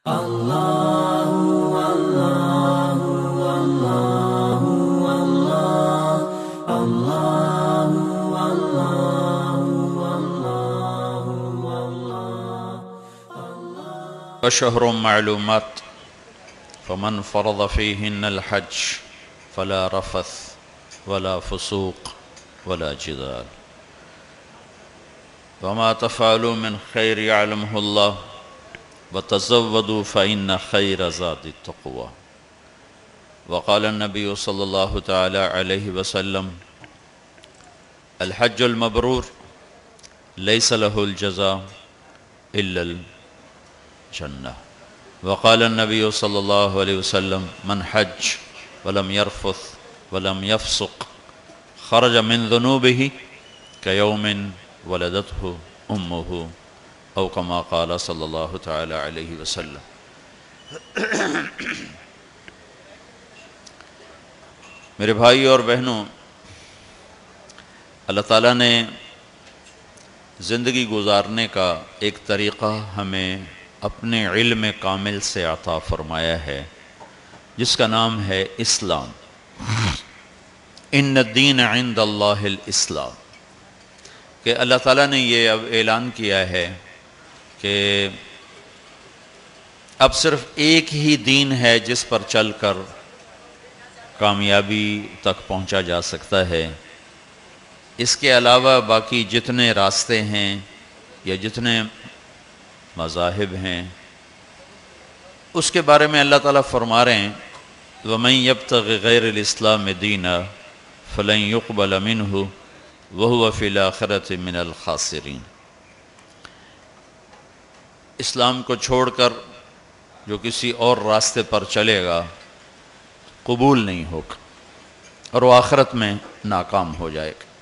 شهر معلومات فمن فرض فيهن الحج فلا رفث ولا فسوق ولا جدال وما تفعلوا من خير يعلمه الله وتزودوا فإن خير زاد التقوى وقال النبي صلى الله تعالى عليه وسلم الحج المبرور ليس له الجزاء إلا الجنة وقال النبي صلى الله عليه وسلم من حج ولم يرفث ولم يفسق خرج من ذنوبه كيوم ولدته أمه او كما قال صلی اللہ تعالی علیہ وسلم۔ میرے بھائی اور بہنوں، اللہ تعالیٰ نے زندگی گزارنے کا ایک طریقہ ہمیں اپنے علم کامل سے عطا فرمایا ہے جس کا نام ہے اسلام۔ ان الدین عند اللہ الاسلام، کہ اللہ تعالیٰ نے یہ اب اعلان کیا ہے کہ اب صرف ایک ہی دین ہے جس پر چل کر کامیابی تک پہنچا جا سکتا ہے۔ اس کے علاوہ باقی جتنے راستے ہیں یا جتنے مذاہب ہیں اس کے بارے میں اللہ تعالیٰ فرما رہے ہیں وَمَن يَبْتَغِ غَيْرَ الْإِسْلَامِ دِينًا فَلَن يُقْبَلَ مِنْهُ وَهُوَ فِي الْآخِرَةِ مِنَ الْخَاسِرِينَ۔ اسلام کو چھوڑ کر جو کسی اور راستے پر چلے گا قبول نہیں ہوگا اور وہ آخرت میں ناکام ہو جائے گا۔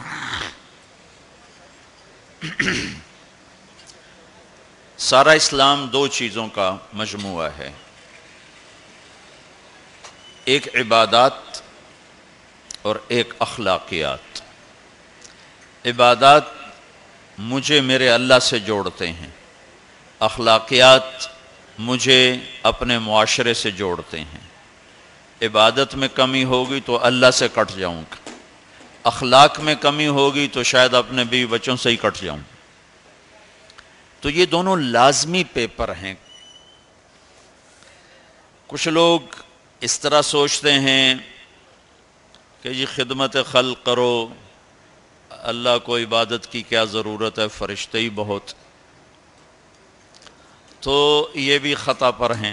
سارا اسلام دو چیزوں کا مجموعہ ہے، ایک عبادات اور ایک اخلاقیات۔ عبادات مجھے میرے اللہ سے جوڑتے ہیں، اخلاقیات مجھے اپنے معاشرے سے جوڑتے ہیں۔ عبادت میں کمی ہوگی تو اللہ سے کٹ جاؤں گا، اخلاق میں کمی ہوگی تو شاید اپنے بیوی بچوں سے ہی کٹ جاؤں۔ تو یہ دونوں لازمی پیپر ہیں۔ کچھ لوگ اس طرح سوچتے ہیں کہ جی خدمت خلق کرو، اللہ کو عبادت کی کیا ضرورت ہے، فرشتے ہی بہت۔ تو یہ بھی خطا پر ہیں۔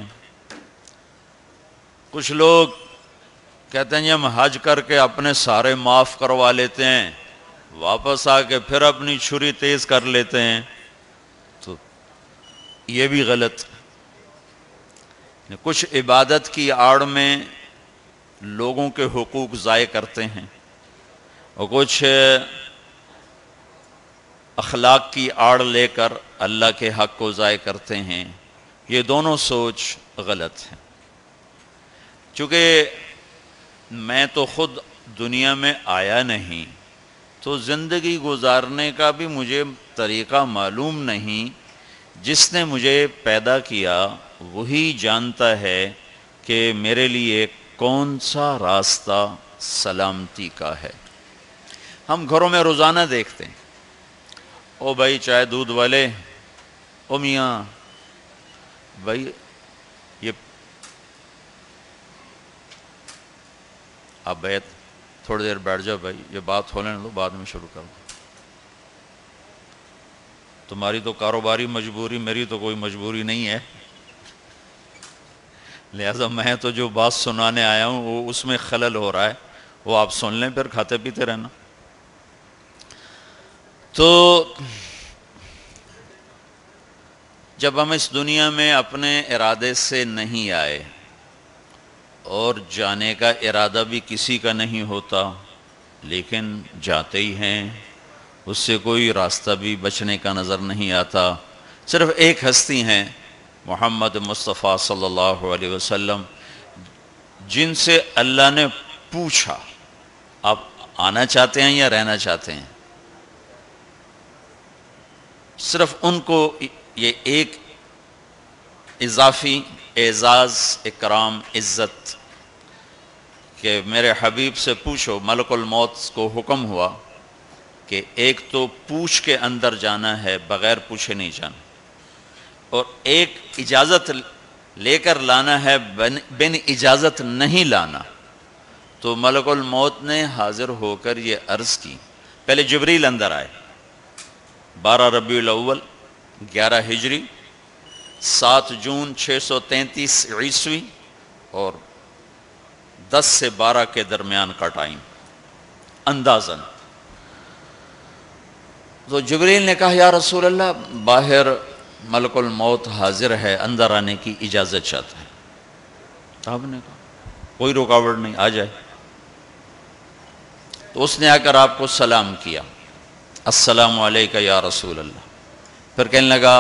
کچھ لوگ کہتے ہیں جی ہم حج کر کے اپنے سارے معاف کروا لیتے ہیں، واپس آ کے پھر اپنی چھری تیز کر لیتے ہیں، تو یہ بھی غلط۔ کچھ عبادت کی آڑ میں لوگوں کے حقوق ضائع کرتے ہیں اور کچھ اخلاق کی آڑ لے کر اللہ کے حق کو ضائع کرتے ہیں۔ یہ دونوں سوچ غلط ہے۔ چونکہ میں تو خود دنیا میں آیا نہیں، تو زندگی گزارنے کا بھی مجھے طریقہ معلوم نہیں۔ جس نے مجھے پیدا کیا وہی جانتا ہے کہ میرے لیے کون سا راستہ سلامتی کا ہے۔ ہم گھروں میں روزانہ دیکھتے ہیں، او بھائی چائے دودھ والے، او میاں بھائی یہ آپ بیٹھ تھوڑی دیر بیٹھ جاؤ بھائی، یہ بات ہو لینے دو، بعد میں شروع کر دو۔ تمہاری تو کاروباری مجبوری، میری تو کوئی مجبوری نہیں ہے، لہذا میں تو جو بات سنانے آیا ہوں وہ اس میں خلل ہو رہا ہے، وہ آپ سن لیں پھر کھاتے پیتے رہنا۔ تو جب ہم اس دنیا میں اپنے ارادے سے نہیں آئے اور جانے کا ارادہ بھی کسی کا نہیں ہوتا، لیکن جاتے ہی ہیں، اس سے کوئی راستہ بھی بچنے کا نظر نہیں آتا۔ صرف ایک ہستی ہیں محمد مصطفیٰ صلی اللہ علیہ وسلم، جن سے اللہ نے پوچھا آپ آنا چاہتے ہیں یا رہنا چاہتے ہیں۔ صرف ان کو یہ ایک اضافی اعزاز، اکرام، عزت کہ میرے حبیب سے پوچھو، ملک الموت کو حکم ہوا کہ ایک تو پوچھ کے اندر جانا ہے، بغیر پوچھے نہیں جانا، اور ایک اجازت لے کر لانا ہے، بن اجازت نہیں لانا۔ تو ملک الموت نے حاضر ہو کر یہ عرض کی، پہلے جبریل اندر آئے، 12 ربیع الاول 11 ہجری، 7 جون 633 عیسوی، اور 10 سے 12 کے درمیان کا ٹائم اندازاً۔ تو جبریل نے کہا یا رسول اللہ، باہر ملک الموت حاضر ہے، اندر آنے کی اجازت چاہتا ہے۔ آپ نے کہا کوئی رکاوٹ نہیں، آ جائے۔ تو اس نے آ کر آپ کو سلام کیا، السلام علیکہ یا رسول اللہ۔ پھر کہنے لگا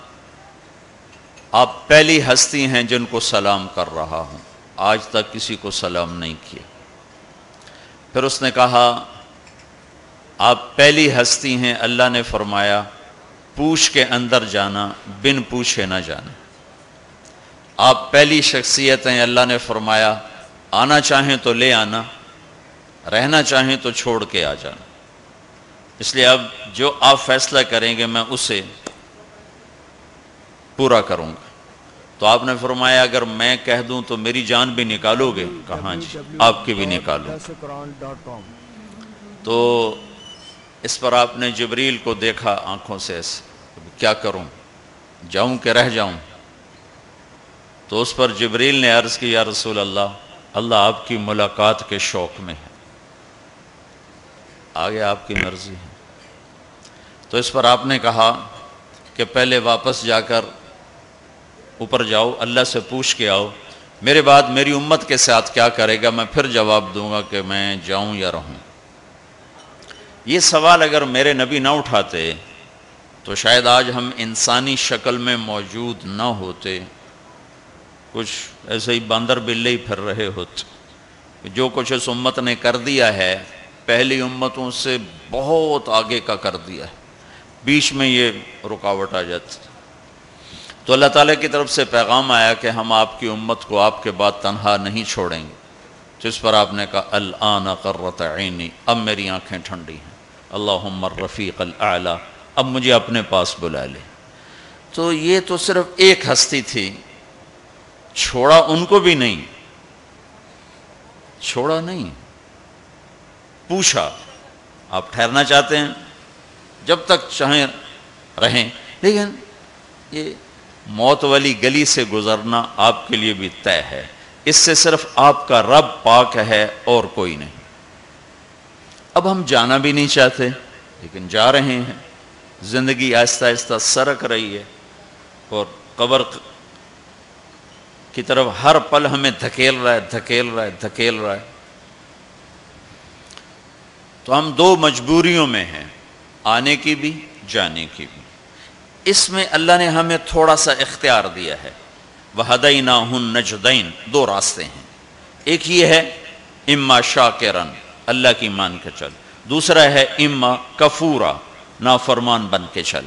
آپ پہلی ہستی ہیں جن کو سلام کر رہا ہوں، آج تک کسی کو سلام نہیں کیا۔ پھر اس نے کہا آپ پہلی ہستی ہیں، اللہ نے فرمایا پوچھ کے اندر جانا، بن پوچھے نہ جانا۔ آپ پہلی شخصیت ہیں، اللہ نے فرمایا آنا چاہیں تو لے آنا، رہنا چاہیں تو چھوڑ کے آ جانا۔ اس لیے اب جو آپ فیصلہ کریں گے میں اسے پورا کروں گا۔ تو آپ نے فرمایا اگر میں کہہ دوں تو میری جان بھی نکالو گے؟ کہاں جی، آپ کی بھی نکالوں۔ تو اس پر آپ نے جبریل کو دیکھا آنکھوں سے ایسے، کیا کروں، جاؤں کہ رہ جاؤں؟ تو اس پر جبریل نے عرض کی یا رسول اللہ، اللہ آپ کی ملاقات کے شوق میں ہے، آگے آپ کی مرضی ہے۔ تو اس پر آپ نے کہا کہ پہلے واپس جا کر اوپر جاؤ، اللہ سے پوچھ کے آؤ، میرے بعد میری امت کے ساتھ کیا کرے گا، میں پھر جواب دوں گا کہ میں جاؤں یا رہوں۔ یہ سوال اگر میرے نبی نہ اٹھاتے تو شاید آج ہم انسانی شکل میں موجود نہ ہوتے، کچھ ایسے ہی باندر بلے ہی پھر رہے ہوتے۔ جو کچھ اس امت نے کر دیا ہے پہلی امتوں سے بہت آگے کا کر دیا ہے، بیچ میں یہ رکاوٹ آ جاتی۔ تو اللہ تعالیٰ کی طرف سے پیغام آیا کہ ہم آپ کی امت کو آپ کے بعد تنہا نہیں چھوڑیں گے۔ جس پر آپ نے کہا الآن قرۃ عینی، اب میری آنکھیں ٹھنڈی ہیں، اللہم الرفیق الاعلیٰ، اب مجھے اپنے پاس بلا لے۔ تو یہ تو صرف ایک ہستی تھی، چھوڑا ان کو بھی نہیں، چھوڑا نہیں، پوچھا آپ ٹھہرنا چاہتے ہیں جب تک چاہیں رہیں، لیکن یہ موت والی گلی سے گزرنا آپ کے لیے بھی طے ہے، اس سے صرف آپ کا رب پاک ہے اور کوئی نہیں۔ اب ہم جانا بھی نہیں چاہتے لیکن جا رہے ہیں، زندگی آہستہ آہستہ سرک رہی ہے اور قبر کی طرف ہر پل ہمیں دھکیل رہا ہے، دھکیل رہا ہے، دھکیل رہا ہے۔ تو ہم دو مجبوریوں میں ہیں، آنے کی بھی، جانے کی بھی۔ اس میں اللہ نے ہمیں تھوڑا سا اختیار دیا ہے، وَهَدَيْنَاهُ النَّجْدَيْنِ، دو راستے ہیں، ایک یہ ہے اما شاکرن، اللہ کی مان کے چل، دوسرا ہے اما کفورا، نافرمان بن کے چل۔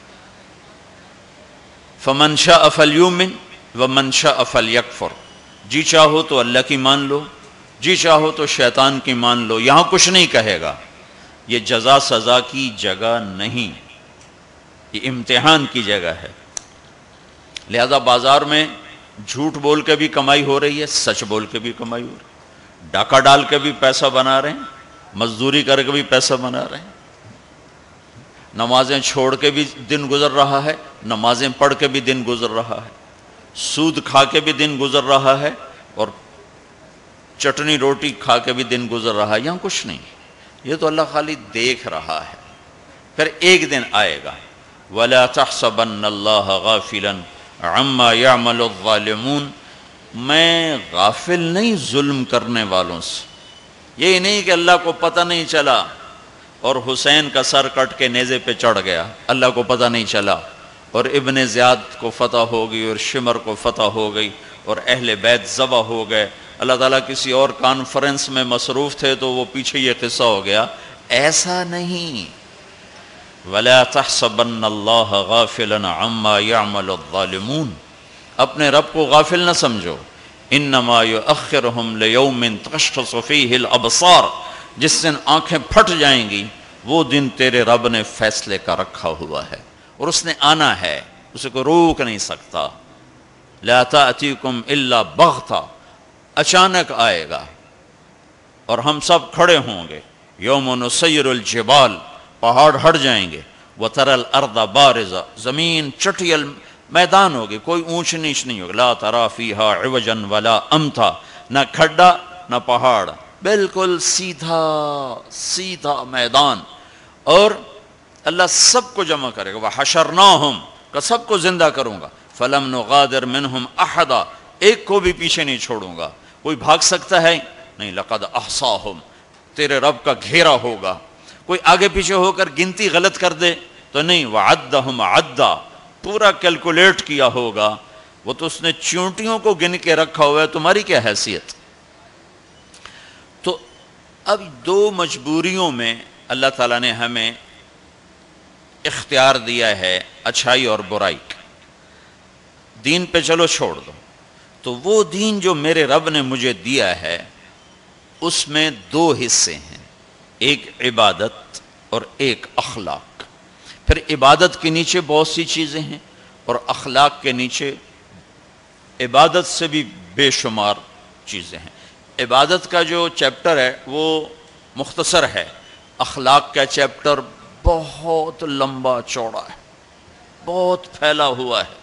فَمَنْ شَاءَ فَلْيُؤْمِنْ وَمَنْ شَاءَ فَلْيَكْفُرْ، جی چاہو تو اللہ کی مان لو، جی چاہو تو شیطان کی مان لو، یہاں کچھ نہیں کہے گا۔ یہ جزا سزا کی جگہ نہیں، یہ امتحان کی جگہ ہے۔ لہذا بازار میں جھوٹ بول کے بھی کمائی ہو رہی ہے، سچ بول کے بھی کمائی ہو رہی ہے، ڈاکہ ڈال کے بھی پیسہ بنا رہے ہیں، مزدوری کر کے بھی پیسہ بنا رہے ہیں، نمازیں چھوڑ کے بھی دن گزر رہا ہے، نمازیں پڑھ کے بھی دن گزر رہا ہے، سود کھا کے بھی دن گزر رہا ہے، اور چٹنی روٹی کھا کے بھی دن گزر رہا ہے۔ یہاں کچھ نہیں، یہ تو اللہ خالی دیکھ رہا ہے۔ پھر ایک دن آئے گا، وَلَا تَحْسَبَنَّ اللَّهَ غَافِلًا عَمَّا يَعْمَلُ الظَّالِمُونَ، میں غافل نہیں ظلم کرنے والوں سے۔ یہ نہیں کہ اللہ کو پتہ نہیں چلا اور حسین کا سر کٹ کے نیزے پہ چڑھ گیا، اللہ کو پتہ نہیں چلا، اور ابن زیاد کو فتح ہو گئی اور شمر کو فتح ہو گئی اور اہل بیت ذبح ہو گئے، اللہ تعالیٰ کسی اور کانفرنس میں مصروف تھے تو وہ پیچھے یہ قصہ ہو گیا، ایسا نہیں۔ وَلَا تَحْسَبَنَّ اللَّهَ غَافِلًا عَمَّا يَعْمَلُ الظَّالِمُونَ، اپنے رب کو غافل نہ سمجھو. انما یؤخرہم لیوم تشخص فیہ الابصار، جس دن آنکھیں پھٹ جائیں گی وہ دن تیرے رب نے فیصلے کا رکھا ہوا ہے اور اس نے آنا ہے، اسے کوئی روک نہیں سکتا. لا تأتیکم الا بغتہ، اچانک آئے گا اور ہم سب کھڑے ہوں گے. یوم نسیر الجبال، پہاڑ ہٹ جائیں گے. وتری الارض بارزہ، زمین چٹیل میدان ہوگی، کوئی اونچ نیچ نہیں ہوگی. لا تری فیہا عوجا ولا امتا، نہ کھڈا نہ پہاڑ، بالکل سیدھا سیدھا میدان. اور اللہ سب کو جمع کرے گا. وحشرناہم، کہ سب کو زندہ کروں گا. فلم نغادر منہم احدا، ایک کو بھی پیچھے نہیں چھوڑوں گا. کوئی بھاگ سکتا ہے نہیں. لقد احصاہم، تیرے رب کا گھیرا ہوگا. کوئی آگے پیچھے ہو کر گنتی غلط کر دے تو نہیں. وعدہم عدا، پورا کیلکولیٹ کیا ہوگا. وہ تو اس نے چونٹیوں کو گن کے رکھا ہوا ہے، تمہاری کیا حیثیت. تو اب دو مجبوریوں میں اللہ تعالیٰ نے ہمیں اختیار دیا ہے، اچھائی اور برائی. دین پہ چلو چھوڑ دو. تو وہ دین جو میرے رب نے مجھے دیا ہے اس میں دو حصے ہیں، ایک عبادت اور ایک اخلاق. پھر عبادت کے نیچے بہت سی چیزیں ہیں اور اخلاق کے نیچے عبادت سے بھی بے شمار چیزیں ہیں. عبادت کا جو چیپٹر ہے وہ مختصر ہے، اخلاق کا چیپٹر بہت لمبا چوڑا ہے، بہت پھیلا ہوا ہے.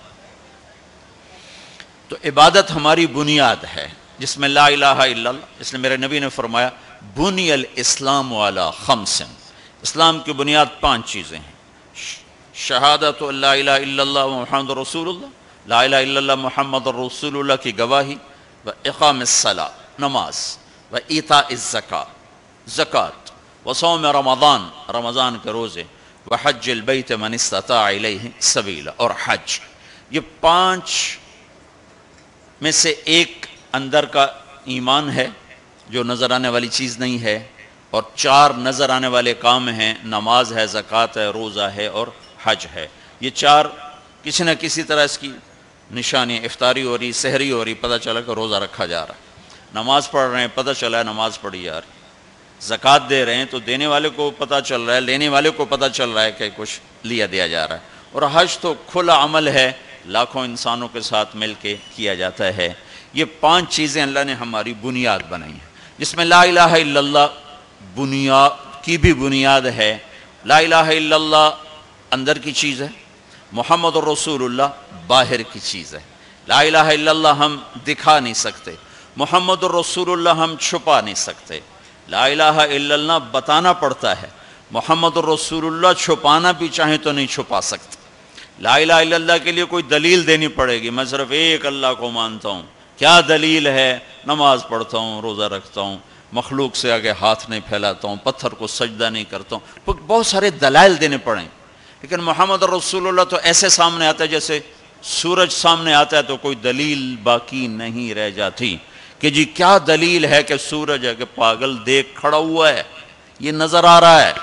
تو عبادت ہماری بنیاد ہے جس میں لا الہ الا اللہ، اس لیے میرے نبی نے فرمایا بنی الاسلام علی خمس، اسلام کی بنیاد 5 چیزیں ہیں. شہادت لا الہ الا اللہ محمد رسول اللہ، لا الہ الا اللہ محمد رسول اللہ کی گواہی، و اقام الصلاۃ، نماز، و ایتاء الزکاۃ، زکوٰۃ، و صوم رمضان، رمضان کے روزے، و حج البیت من استطاع الیہ سبیلا، اور حج. یہ 5 میں سے ایک اندر کا ایمان ہے جو نظر آنے والی چیز نہیں ہے، اور 4 نظر آنے والے کام ہیں، نماز ہے، زکوٰۃ ہے، روزہ ہے اور حج ہے. یہ 4 کسی نہ کسی طرح اس کی نشانی، افطاری ہو رہی، سحری ہو رہی، پتہ چلا کہ روزہ رکھا جا رہا ہے. نماز پڑھ رہے ہیں، پتہ چلا ہے نماز پڑھی جا رہی. زکوٰۃ دے رہے ہیں تو دینے والے کو پتہ چل رہا ہے، لینے والے کو پتہ چل رہا ہے کہ کچھ دیا جا رہا ہے. اور حج تو کھلا عمل ہے، لاکھوں انسانوں کے ساتھ مل کے کیا جاتا ہے. یہ 5 چیزیں اللہ نے ہماری بنیاد بنائی ہیں، جس میں لا الہ الا اللہ بنیاد کی بھی بنیاد ہے. لا الہ الا اللہ اندر کی چیز ہے، محمد الرسول اللہ باہر کی چیز ہے. لا الہ الا اللہ ہم دکھا نہیں سکتے، محمد الرسول اللہ ہم چھپا نہیں سکتے. لا الہ الا اللہ بتانا پڑتا ہے، محمد الرسول اللہ چھپانا بھی چاہیں تو نہیں چھپا سکتے. لا الہ الا اللہ کے لیے کوئی دلیل دینی پڑے گی. میں صرف ایک اللہ کو مانتا ہوں. کیا دلیل ہے؟ نماز پڑھتا ہوں، روزہ رکھتا ہوں، مخلوق سے آگے ہاتھ نہیں پھیلاتا ہوں، پتھر کو سجدہ نہیں کرتا ہوں. بہت سارے دلائل دینے پڑیں. لیکن محمد رسول اللہ تو ایسے سامنے آتا ہے جیسے سورج سامنے آتا ہے تو کوئی دلیل باقی نہیں رہ جاتی کہ جی کیا دلیل ہے کہ سورج ہے، کہ پاگل دیکھ کھڑا ہوا ہے، یہ نظر آ رہا ہے.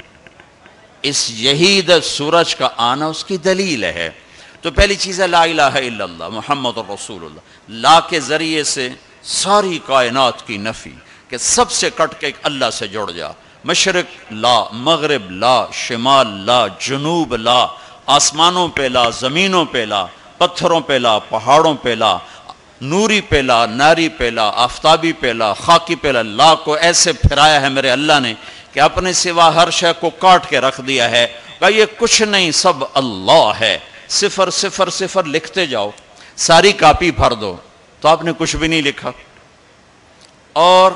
اس یہی سورج کا آنا اس کی دلیل ہے. تو پہلی چیز ہے لا الہ الا اللہ محمد رسول اللہ. لا کے ذریعے سے ساری کائنات کی نفی، کہ سب سے کٹ کے ایک اللہ سے جڑ جا. مشرق لا، مغرب لا، شمال لا، جنوب لا، آسمانوں پہ لا، زمینوں پہ لا، پتھروں پہ لا، پہاڑوں پہ لا، نوری پہ لا، ناری پہ لا، آفتابی پہ لا، خاکی پہ لا. لا کو ایسے پھرایا ہے میرے اللہ نے کہ اپنے سوا ہر شے کو کاٹ کے رکھ دیا ہے. کہ یہ کچھ نہیں، سب اللہ ہے. 0 0 0 لکھتے جاؤ، ساری کاپی بھر دو تو آپ نے کچھ بھی نہیں لکھا. اور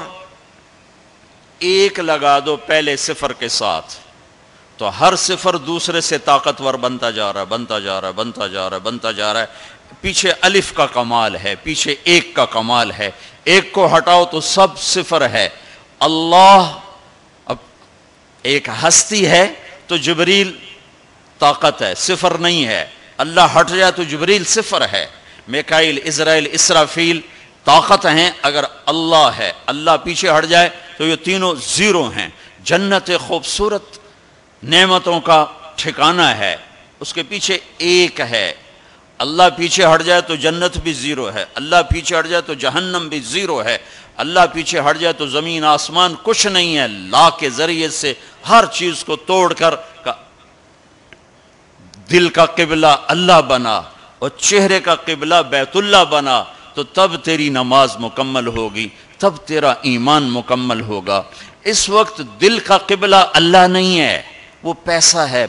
1 لگا دو پہلے 0 کے ساتھ تو ہر 0 دوسرے سے طاقتور بنتا جا رہا ہے، بنتا جا رہا ہے، بنتا جا رہا ہے، بنتا جا رہا ہے. پیچھے الف کا کمال ہے، پیچھے 1 کا کمال ہے. 1 کو ہٹاؤ تو سب 0 ہے. اللہ اب ایک ہستی ہے تو جبریل طاقت ہے، 0 نہیں ہے. اللہ ہٹ جائے تو جبریل 0 ہے. میکائیل، اسرائیل، اسرافیل طاقت ہیں اگر اللہ ہے. اللہ پیچھے ہٹ جائے تو یہ تینوں 0 ہیں. جنت خوبصورت نعمتوں کا ٹھکانہ ہے، اس کے پیچھے 1 ہے. اللہ پیچھے ہٹ جائے تو جنت بھی زیرو ہے، اللہ پیچھے ہٹ جائے تو جہنم بھی زیرو ہے، اللہ پیچھے ہٹ جائے تو زمین آسمان کچھ نہیں ہے۔ لا کے ذریعے سے ہر چیز کو توڑ کر دل کا قبلہ اللہ بنا اور چہرے کا قبلہ بیت اللہ بنا، تو تب تیری نماز مکمل ہوگی، تب تیرا ایمان مکمل ہوگا۔ اس وقت دل کا قبلہ اللہ نہیں ہے، وہ پیسہ ہے،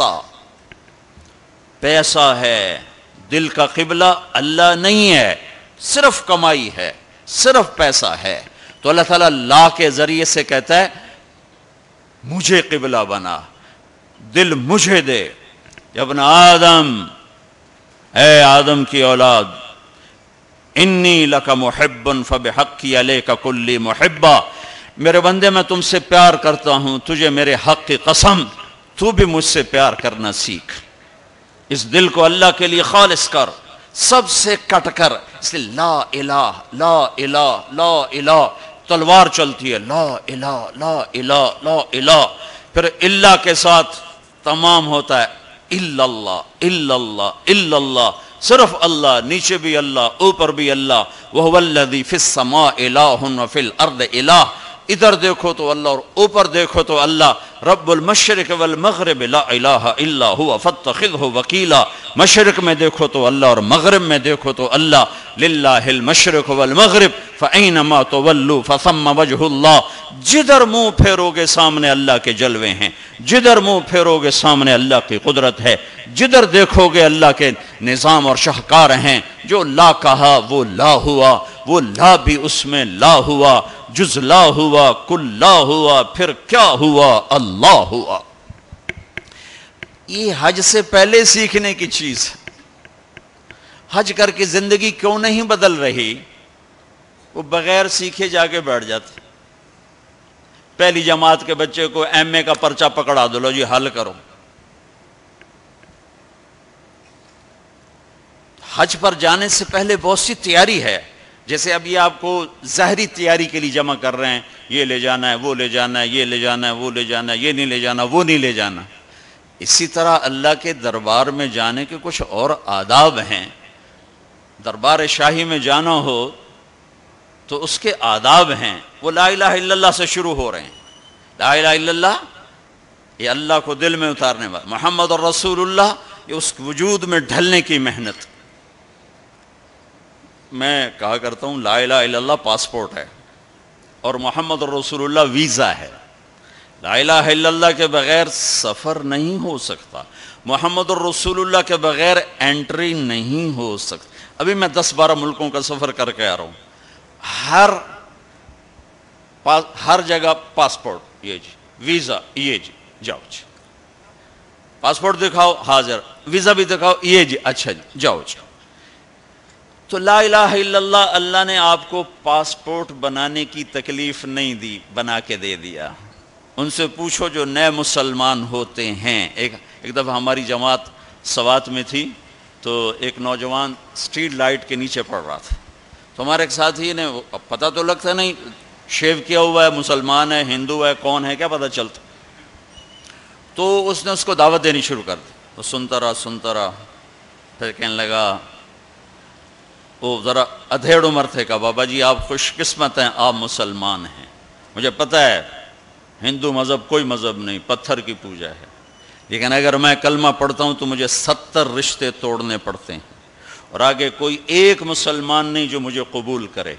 پیسہ ہے۔ دل کا قبلہ اللہ نہیں ہے، صرف کمائی ہے، صرف پیسہ ہے۔ تو اللہ تعالیٰ لا کے ذریعے سے کہتا ہے مجھے قبلہ بنا، دل مجھے دے۔ یا ابن آدم، اے آدم کی اولاد، انی لک محب فبحقی علیک کلی محبہ، میرے بندے میں تم سے پیار کرتا ہوں، تجھے میرے حق کی قسم تو بھی مجھ سے پیار کرنا سیکھ۔ اس دل کو اللہ کے لیے خالص کر، سب سے کٹ کر، اس لیے لا الہ لا الہ لا الہ تلوار چلتی ہے، لا الہ لا الہ لا الہ، پھر اللہ کے ساتھ تمام ہوتا ہے الا اللہ الا اللہ الا اللہ، صرف اللہ، نیچے بھی اللہ اوپر بھی اللہ۔ وَهُوَ الَّذِي فِي السَّمَاءِ إِلَٰهٌ وَفِي الْأَرْضِ إِلَٰهٌ، ادھر دیکھو تو اللہ اور اوپر دیکھو تو اللہ۔ رب المشرق والمغرب لا الہ الا هو فاتخذہ وکیلا، مشرق میں دیکھو تو اللہ اور مغرب میں دیکھو تو اللہ۔ للہ المشرق والمغرب فأینما تولوا فثم وجہ اللہ، جدھر منہ پھیرو گے سامنے اللہ کے جلوے ہیں، جدھر منہ پھیرو گے سامنے اللہ کی قدرت ہے، جدھر دیکھو گے اللہ کے نظام اور شاہکار ہیں۔ جو لا کہا وہ لا ہوا، وہ لا بھی اس میں لا ہوا، جز لا ہوا کل لا ہوا، پھر کیا ہوا؟ اللہ ہوا۔ یہ حج سے پہلے سیکھنے کی چیز ہے۔ حج کر کے زندگی کیوں نہیں بدل رہی؟ وہ بغیر سیکھے جا کے بیٹھ جاتے۔ پہلی جماعت کے بچے کو ایم اے کا پرچہ پکڑا دو، لو جی حل کرو۔ حج پر جانے سے پہلے بہت سی تیاری ہے، جیسے اب یہ آپ کو ظاہری تیاری کے لیے جمع کر رہے ہیں، یہ لے جانا ہے، وہ لے جانا ہے، یہ لے جانا ہے، وہ لے جانا ہے، یہ نہیں لے جانا، وہ نہیں لے جانا۔ اسی طرح اللہ کے دربار میں جانے کے کچھ اور آداب ہیں۔ دربار شاہی میں جانا ہو تو اس کے آداب ہیں، وہ لا الہ الا اللہ سے شروع ہو رہے ہیں۔ لا الہ الا اللہ یہ اللہ کو دل میں اتارنے والا، محمد الرسول اللہ یہ اس وجود میں ڈھلنے کی محنت۔ میں کہا کرتا ہوں لا الہ الا اللہ پاسپورٹ ہے اور محمد الرسول اللہ ویزا ہے۔ لا الہ الا اللہ کے بغیر سفر نہیں ہو سکتا، محمد الرسول اللہ کے بغیر انٹری نہیں ہو سکتا۔ ابھی میں 10-12 ملکوں کا سفر کر کے آ رہا ہوں، ہر جگہ پاسپورٹ یہ جی، ویزا یہ جی، جاؤ جی، پاسپورٹ دکھاؤ حاضر، ویزا بھی دکھاؤ یہ جی، اچھا جی جاؤ جی۔ تو لا الہ الا اللہ، اللہ نے آپ کو پاسپورٹ بنانے کی تکلیف نہیں دی، بنا کے دے دیا۔ ان سے پوچھو جو نئے مسلمان ہوتے ہیں۔ ایک دفعہ ہماری جماعت سوات میں تھی تو ایک نوجوان اسٹریٹ لائٹ کے نیچے پڑ رہا تھا، تو ہمارے ایک ساتھی نے، پتہ تو لگتا نہیں شیو کیا ہوا ہے، مسلمان ہے، ہندو ہے، کون ہے، کیا پتہ چلتا، تو اس نے اس کو دعوت دینی شروع کر دی۔ وہ سنتا رہا، پھر کہنے لگا، وہ ذرا ادھیڑ عمر تھے، کہا بابا جی آپ خوش قسمت ہیں، آپ مسلمان ہیں، مجھے پتہ ہے ہندو مذہب کوئی مذہب نہیں، پتھر کی پوجا ہے، لیکن اگر میں کلمہ پڑھتا ہوں تو مجھے 70 رشتے توڑنے پڑتے ہیں، اور آگے کوئی ایک مسلمان نہیں جو مجھے قبول کرے۔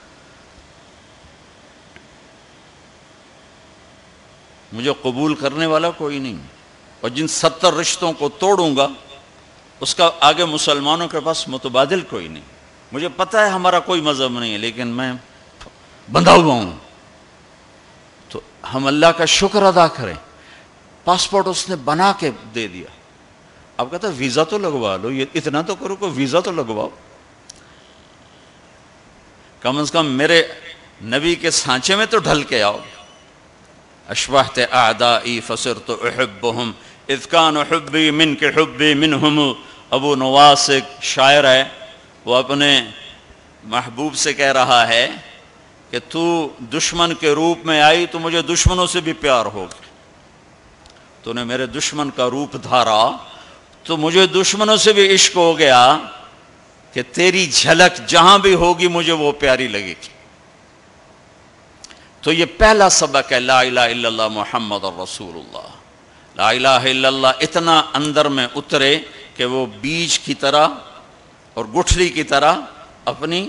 مجھے قبول کرنے والا کوئی نہیں، اور جن 70 رشتوں کو توڑوں گا اس کا آگے مسلمانوں کے پاس متبادل کوئی نہیں۔ مجھے پتہ ہے ہمارا کوئی مذہب نہیں ہے، لیکن میں بندھا ہوا ہوں۔ تو ہم اللہ کا شکر ادا کریں، پاسپورٹ اس نے بنا کے دے دیا۔ اب کہتا ہے ویزا تو لگوا لو، یہ اتنا تو کرو کہ ویزا تو لگواؤ، کم از کم میرے نبی کے سانچے میں تو ڈھل کے آؤ۔ اشبہت اعدائی فصرت احبہم اذ کان حبی من کے حبی منہم۔ ابو نواس ایک شاعر ہے، وہ اپنے محبوب سے کہہ رہا ہے کہ تو دشمن کے روپ میں آئی تو مجھے دشمنوں سے بھی پیار ہو گیا، تو نے میرے دشمن کا روپ دھارا تو مجھے دشمنوں سے بھی عشق ہو گیا کہ تیری جھلک جہاں بھی ہوگی مجھے وہ پیاری لگے گی. تو یہ پہلا سبق ہے لا الہ الا اللہ محمد رسول اللہ. لا الہ الا اللہ اتنا اندر میں اترے کہ وہ بیج کی طرح اور گٹھلی کی طرح اپنی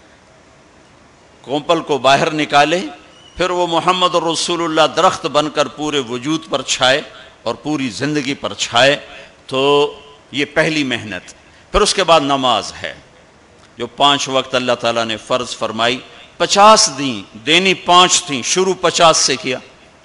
کومپل کو باہر نکالے، پھر وہ محمد رسول اللہ درخت بن کر پورے وجود پر چھائے اور پوری زندگی پر چھائے. تو یہ پہلی محنت. پھر اس کے بعد نماز ہے جو 5 وقت اللہ تعالیٰ نے فرض فرمائی. 50 دینی 5 تھیں، شروع 50 سے کیا.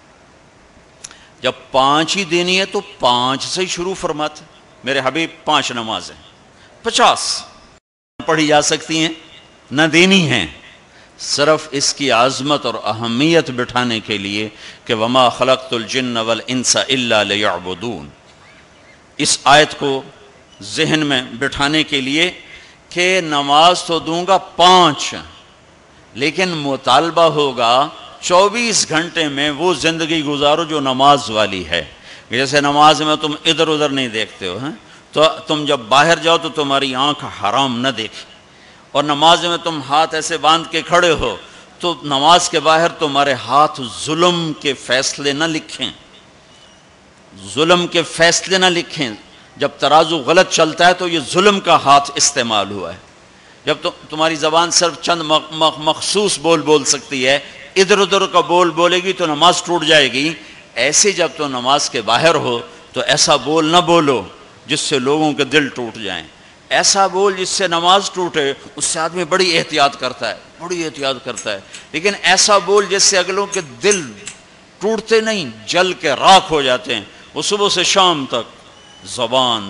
جب 5 ہی دینی ہے تو 5 سے ہی شروع فرماتے. میرے حبیب 5 نمازیں 50 پڑھی جا سکتی ہیں، نہ دینی ہیں، صرف اس کی عظمت اور اہمیت بٹھانے کے لیے کہ وما خلقت الجن والانس الا لیعبدون. اس آیت کو ذہن میں بٹھانے کے لیے کہ نماز تو دوں گا 5، لیکن مطالبہ ہوگا 24 گھنٹے میں وہ زندگی گزارو جو نماز والی ہے. جیسے نماز میں تم ادھر ادھر نہیں دیکھتے ہو، تو تم جب باہر جاؤ تو تمہاری آنکھ حرام نہ دیکھے، اور نماز میں تم ہاتھ ایسے باندھ کے کھڑے ہو تو نماز کے باہر تمہارے ہاتھ ظلم کے فیصلے نہ لکھیں، ظلم کے فیصلے نہ لکھیں. جب ترازو غلط چلتا ہے تو یہ ظلم کا ہاتھ استعمال ہوا ہے. جب تمہاری زبان صرف چند مخصوص بول سکتی ہے، ادھر ادھر کا بولے گی تو نماز ٹوٹ جائے گی. ایسے جب تو نماز کے باہر ہو تو ایسا بول نہ بولو جس سے لوگوں کے دل ٹوٹ جائیں. ایسا بول جس سے نماز ٹوٹے، اس سے آدمی بڑی احتیاط کرتا ہے، لیکن ایسا بول جس سے اگلوں کے دل ٹوٹتے نہیں، جل کے راکھ ہو جاتے ہیں. وہ صبح سے شام تک زبان.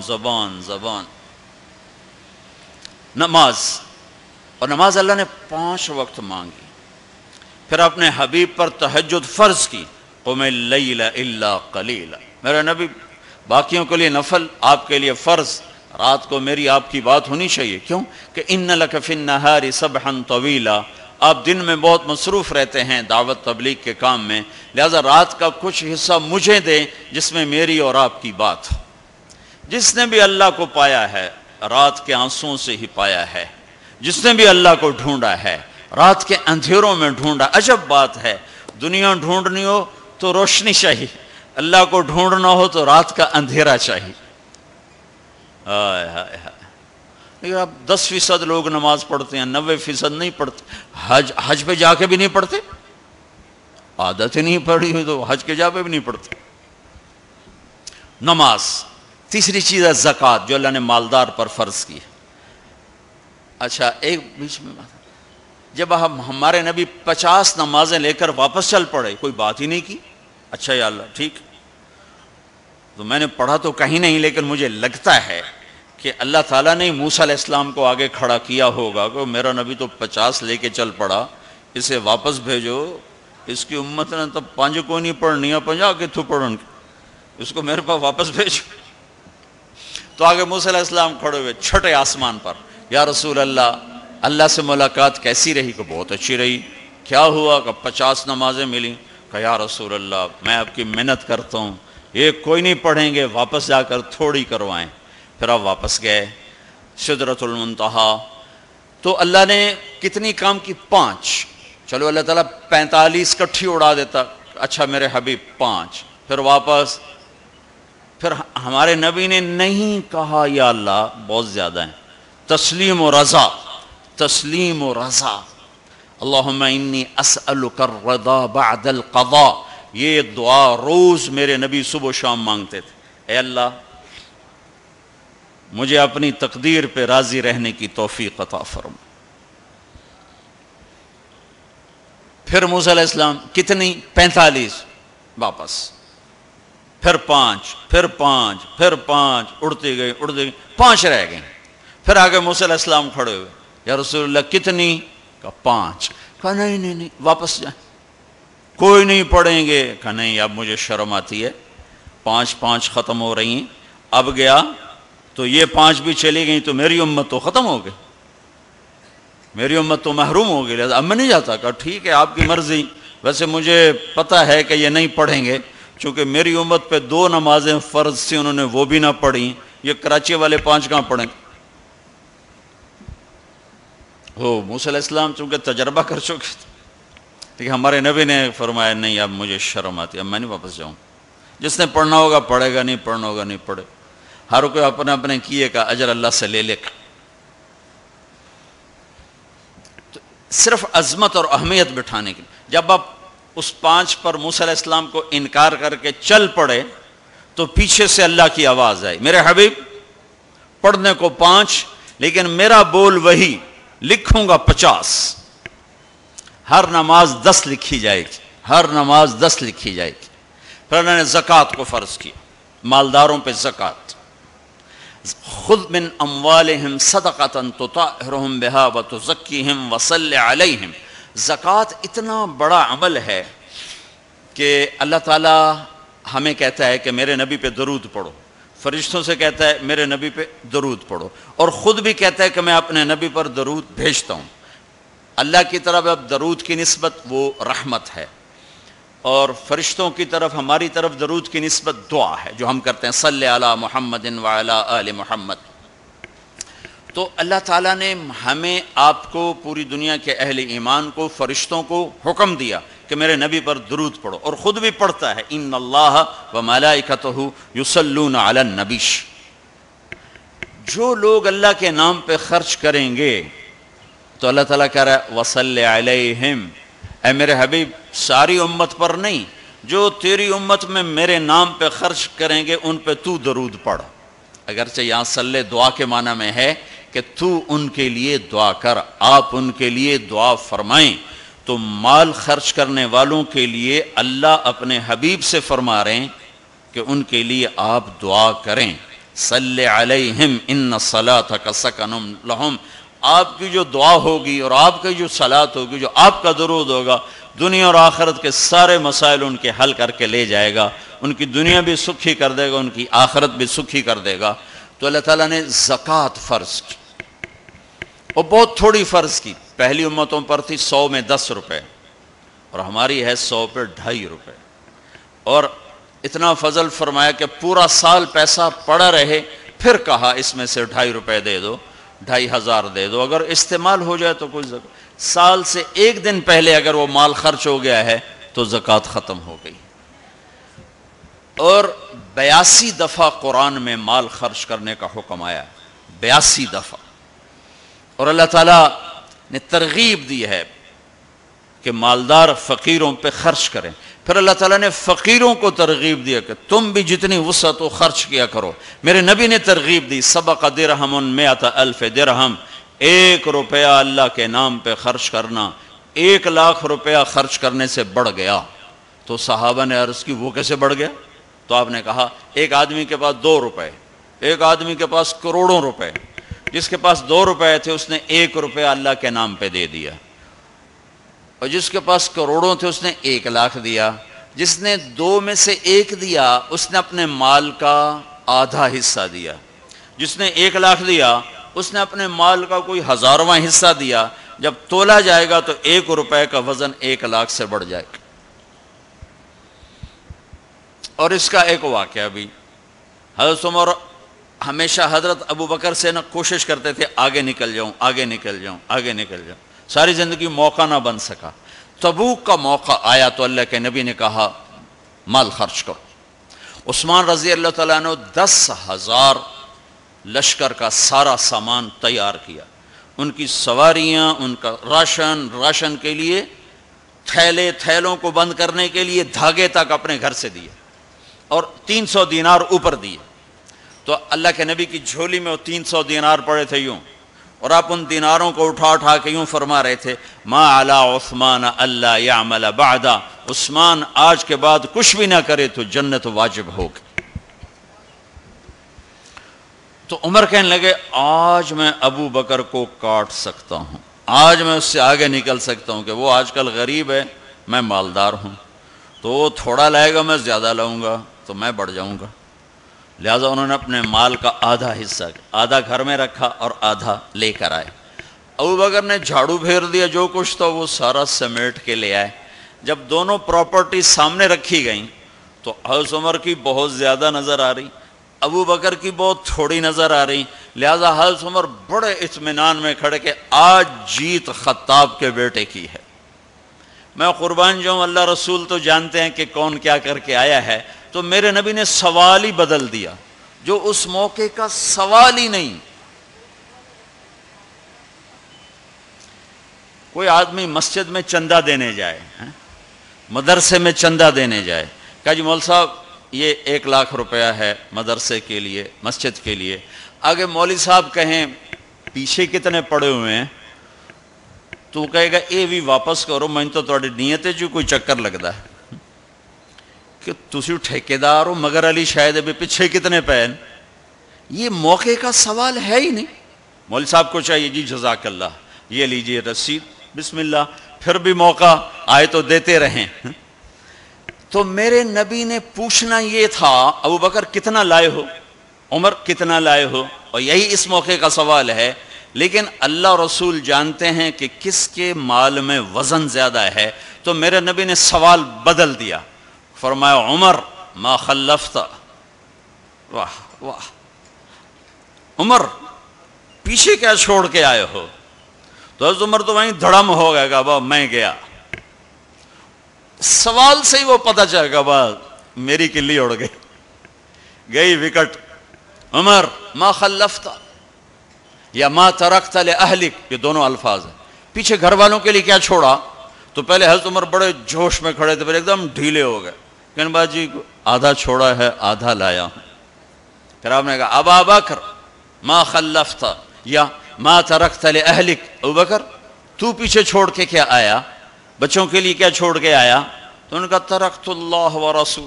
نماز، اور نماز اللہ نے 5 وقت مانگی. پھر اپنے حبیب پر تہجد فرض کی. قم اللیل الا قلیلا. میرے نبی باقیوں کے لیے نفل، آپ کے لیے فرض. رات کو میری آپ کی بات ہونی چاہیے. کیوں کہ ان لک فی النہار سبحا طویلا. آپ دن میں بہت مصروف رہتے ہیں دعوت تبلیغ کے کام میں، لہذا رات کا کچھ حصہ مجھے دیں جس میں میری اور آپ کی بات ہو. جس نے بھی اللہ کو پایا ہے رات کے آنسوؤں سے ہی پایا ہے. جس نے بھی اللہ کو ڈھونڈا ہے رات کے اندھیروں میں ڈھونڈا. عجب بات ہے، دنیا ڈھونڈنی ہو تو روشنی چاہیے، اللہ کو ڈھونڈنا ہو تو رات کا اندھیرا چاہیے. لیکن اب 10% لوگ نماز پڑھتے ہیں، 90% نہیں پڑھتے. حج پہ جا کے بھی نہیں پڑھتے، عادت ہی نہیں پڑھی ہوئی تو حج کے جا پہ بھی نہیں پڑھتے. نماز. تیسری چیز ہے زکوٰۃ جو اللہ نے مالدار پر فرض کی. اچھا ایک بیچ میں بات، جب ہمارے نبی 50 نمازیں لے کر واپس چل پڑے، کوئی بات ہی نہیں کی. اچھا یا اللہ ٹھیک، تو میں نے پڑھا تو کہیں نہیں، لیکن مجھے لگتا ہے کہ اللہ تعالیٰ نے موسیٰ علیہ السلام کو آگے کھڑا کیا ہوگا کہ میرا نبی تو 50 لے کے چل پڑا، اسے واپس بھیجو. اس کی امت نے تو 5 کو نہیں پڑھنی ہے، 50 کے تو پڑھن، اس کو میرے پاس واپس بھیجو. تو آگے موسیٰ علیہ السلام کھڑے ہوئے چھٹے آسمان پر. یا رسول اللہ سے ملاقات کیسی رہی؟ کہ بہت اچھی رہی. کیا ہوا؟ کہ 50 نمازیں ملی. کہ یا رسول اللہ میں آپ کی محنت کرتا ہوں، یہ کوئی نہیں پڑھیں گے، واپس جا کر تھوڑی کروائیں. پھر آپ واپس گئے سدرۃ المنتہا. تو اللہ نے کتنی کام کی؟ 5. چلو اللہ تعالیٰ 45 کٹھی اڑا دیتا. اچھا میرے حبیب 5. پھر واپس. پھر ہمارے نبی نے نہیں کہا یا اللہ بہت زیادہ ہیں. تسلیم و رضا. اللہم انی اسألک الرضا بعد القضاء. یہ دعا روز میرے نبی صبح و شام مانگتے تھے. اے اللہ مجھے اپنی تقدیر پہ راضی رہنے کی توفیق عطا فرما. پھر موسیٰ علیہ السلام کتنی؟ 45. واپس. پھر 5 پھر 5 پھر 5 اڑتے گئے 5 رہ گئے. پھر آگے موسیٰ علیہ السلام کھڑے ہوئے. یا رسول اللہ کتنی؟ کہا 5. کہا نہیں واپس جائیں، کوئی نہیں پڑھیں گے. کہا نہیں اب مجھے شرم آتی ہے، 5 ختم ہو رہی ہیں. اب گیا تو یہ 5 بھی چلی گئیں تو میری امت تو ختم ہو گئی، میری امت تو محروم ہو گئی. لہذا اب میں نہیں جاتا. کہا ٹھیک ہے آپ کی مرضی، ویسے مجھے پتہ ہے کہ یہ نہیں پڑھیں گے، چونکہ میری امت پہ 2 نمازیں فرض تھیں، انہوں نے وہ بھی نہ پڑھی، یہ کراچی والے 5 کہاں پڑھیں؟ موسیٰ علیہ السلام چونکہ تجربہ کر چکے تھے، لیکن ہمارے نبی نے فرمایا نہیں اب مجھے شرم آتی، اب میں نہیں واپس جاؤں، جس نے پڑھنا ہوگا پڑھے گا، نہیں پڑھنا ہوگا نہیں پڑھے، ہر کوئی اپنے اپنے کیے کا اجر اللہ سے لے لے۔ صرف عظمت اور اہمیت بٹھانے کی، جب آپ اس 5 پر موسیٰ علیہ السلام کو انکار کر کے چل پڑے تو پیچھے سے اللہ کی آواز آئی، میرے حبیب پڑھنے کو 5 لیکن میرا بول وہی، لکھوں گا 50، ہر نماز 10 لکھی جائے گی، ہر نماز 10 لکھی جائے گی۔ پھر اللہ نے زکوٰۃ کو فرض کیا، مالداروں پہ زکوٰۃ، خذ من اموالہم صدقۃ تطہرہم بہا وتزکیہم وصلی علیہم۔ زکوٰۃ اتنا بڑا عمل ہے کہ اللہ تعالیٰ ہمیں کہتا ہے کہ میرے نبی پہ درود پڑھو، فرشتوں سے کہتا ہے میرے نبی پہ درود پڑھو، اور خود بھی کہتا ہے کہ میں اپنے نبی پر درود بھیجتا ہوں۔ اللہ کی طرف اب درود کی نسبت وہ رحمت ہے، اور فرشتوں کی طرف ہماری طرف درود کی نسبت دعا ہے جو ہم کرتے ہیں، صلی علی محمد وعلی آل محمد۔ تو اللہ تعالیٰ نے ہمیں، آپ کو، پوری دنیا کے اہل ایمان کو، فرشتوں کو حکم دیا کہ میرے نبی پر درود پڑھو، اور خود بھی پڑھتا ہے، ان اللہ وملائکتہ یصلون علی النبی۔ جو لوگ اللہ کے نام پہ خرچ کریں گے تو اللہ تعالیٰ کہہ رہا ہے وصلی علیہم، اے میرے حبیب ساری امت پر نہیں، جو تیری امت میں میرے نام پہ خرچ کریں گے ان پہ تو درود پڑھ۔ اگرچہ یہاں صلی دعا کے معنی میں ہے کہ تو ان کے لیے دعا کر، آپ ان کے لیے دعا فرمائیں۔ تو مال خرچ کرنے والوں کے لیے اللہ اپنے حبیب سے فرما رہے ہیں کہ ان کے لیے آپ دعا کریں، صلی علیہم ان صلاتک سکن لہم۔ آپ کی جو دعا ہوگی اور آپ کی جو صلات ہوگی، جو آپ کا درود ہوگا، دنیا اور آخرت کے سارے مسائل ان کے حل کر کے لے جائے گا، ان کی دنیا بھی سکھی کر دے گا، ان کی آخرت بھی سکھی کر دے گا۔ تو اللہ تعالیٰ نے زکوٰۃ فرض کی، اور بہت تھوڑی فرض کی، پہلی امتوں پر تھی 100 میں 10 روپے، اور ہماری ہے 100 پہ 2.5 روپے، اور اتنا فضل فرمایا کہ پورا سال پیسہ پڑا رہے، پھر کہا اس میں سے 2.5 روپے دے دو، 2,500 دے دو، اگر استعمال ہو جائے تو کوئی سال سے 1 دن پہلے اگر وہ مال خرچ ہو گیا ہے تو زکوٰۃ ختم ہو گئی۔ اور 82 دفعہ قرآن میں مال خرچ کرنے کا حکم آیا، 82 دفعہ، اور اللہ تعالیٰ نے ترغیب دی ہے کہ مالدار فقیروں پہ خرچ کریں۔ پھر اللہ تعالیٰ نے فقیروں کو ترغیب دیا کہ تم بھی جتنی وسعت ہو خرچ کیا کرو۔ میرے نبی نے ترغیب دی، سبق درہم 100,000 درہم، 1 روپیہ اللہ کے نام پہ خرچ کرنا 1 لاکھ روپیہ خرچ کرنے سے بڑھ گیا۔ تو صحابہ نے عرض کی وہ کیسے بڑھ گیا؟ تو آپ نے کہا ایک آدمی کے پاس 2 روپے، ایک آدمی کے پاس کروڑوں روپے، جس کے پاس 2 روپے تھے اس نے 1 روپیہ اللہ کے نام پہ دے دیا، اور جس کے پاس کروڑوں تھے اس نے 1 لاکھ دیا۔ جس نے 2 میں سے 1 دیا اس نے اپنے مال کا آدھا حصہ دیا، جس نے 1 لاکھ دیا اس نے اپنے مال کا کوئی 1000واں حصہ دیا۔ جب تولا جائے گا تو 1 روپے کا وزن 1 لاکھ سے بڑھ جائے گا۔ اور اس کا ایک واقعہ بھی، حضرت عمر ہمیشہ حضرت ابو بکر سے نہ کوشش کرتے تھے آگے نکل جاؤں، آگے نکل جاؤں، آگے نکل جاؤں، ساری زندگی موقع نہ بن سکا۔ تبوک کا موقع آیا تو اللہ کے نبی نے کہا مال خرچ کرو۔ عثمان رضی اللہ تعالیٰ نے 10,000 لشکر کا سارا سامان تیار کیا، ان کی سواریاں، ان کا راشن کے لیے تھیلوں کو بند کرنے کے لیے دھاگے تک اپنے گھر سے دیے، اور 300 دینار اوپر دیے۔ تو اللہ کے نبی کی جھولی میں وہ 300 دینار پڑے تھے یوں، اور آپ ان دیناروں کو اٹھا کے یوں فرما رہے تھے ما علی عثمان اللہ یعمل بعدا، عثمان آج کے بعد کچھ بھی نہ کرے تو جنت واجب ہوگی۔ تو عمر کہنے لگے آج میں ابو بکر کو کاٹ سکتا ہوں، آج میں اس سے آگے نکل سکتا ہوں کہ وہ آج کل غریب ہے، میں مالدار ہوں، تو وہ تھوڑا لائے گا میں زیادہ لاؤں گا تو میں بڑھ جاؤں گا۔ لہٰذا انہوں نے اپنے مال کا آدھا حصہ، آدھا گھر میں رکھا اور آدھا لے کر آئے۔ ابو بکر نے جھاڑو پھیر دیا، جو کچھ تھا وہ سارا سمیٹ کے لے آئے۔ جب دونوں پراپرٹی سامنے رکھی گئیں تو حضرت عمر کی بہت زیادہ نظر آ رہی، ابو بکر کی بہت تھوڑی نظر آ رہی، لہذا حضرت عمر بڑے اطمینان میں کھڑے کہ آج جیت خطاب کے بیٹے کی ہے۔ میں قربان جاؤں، اللہ رسول تو جانتے ہیں کہ کون کیا کر کے آیا ہے، تو میرے نبی نے سوال ہی بدل دیا جو اس موقع کا سوال ہی نہیں۔ کوئی آدمی مسجد میں چندہ دینے جائے، مدرسے میں چندہ دینے جائے، کہا جی مول صاحب یہ 1,00,000 روپیہ ہے مدرسے کے لیے، مسجد کے لیے۔ آگے مولوی صاحب کہیں پیچھے کتنے پڑے ہوئے ہیں، تو کہے گا اے بھی واپس کرو، میں تو تھوڑی نیت ہے جو کوئی چکر لگتا ہے کہ تسی ٹھیکیدار ہو، مگر علی شاید بھی پیچھے کتنے پین۔ یہ موقع کا سوال ہے ہی نہیں۔ مولوی صاحب کو چاہیے جی جزاک اللہ، یہ لیجئے رسید، بسم اللہ، پھر بھی موقع آئے تو دیتے رہیں۔ تو میرے نبی نے پوچھنا یہ تھا ابو بکر کتنا لائے ہو، عمر کتنا لائے ہو، اور یہی اس موقع کا سوال ہے۔ لیکن اللہ رسول جانتے ہیں کہ کس کے مال میں وزن زیادہ ہے، تو میرے نبی نے سوال بدل دیا، فرمایا عمر ما خلفت، واہ واہ، عمر پیچھے کیا چھوڑ کے آئے ہو؟ تو حضرت عمر تو وہیں دھڑم ہو گئے گا، میں گیا۔ سوال سے ہی وہ پتہ چل گا، با میری کلی اڑ گئی وکٹ۔ عمر ما خلفت یا ما ترکت لأہلک، یہ دونوں الفاظ ہیں، پیچھے گھر والوں کے لیے کیا چھوڑا؟ تو پہلے حضرت عمر بڑے جوش میں کھڑے تھے، پھر ایک دم ڈھیلے ہو گئے، کہنے باجی آدھا چھوڑا ہے آدھا لایا ہوں۔ پھر آپ نے کہا ابا بکر ما خلفت یا ما ترکت لأہلک، ابو بکر تو پیچھے چھوڑ کے کیا آیا، بچوں کے لیے کیا چھوڑ کے آیا؟ تو انہوں نے کہا ترکت اللہ و رسول،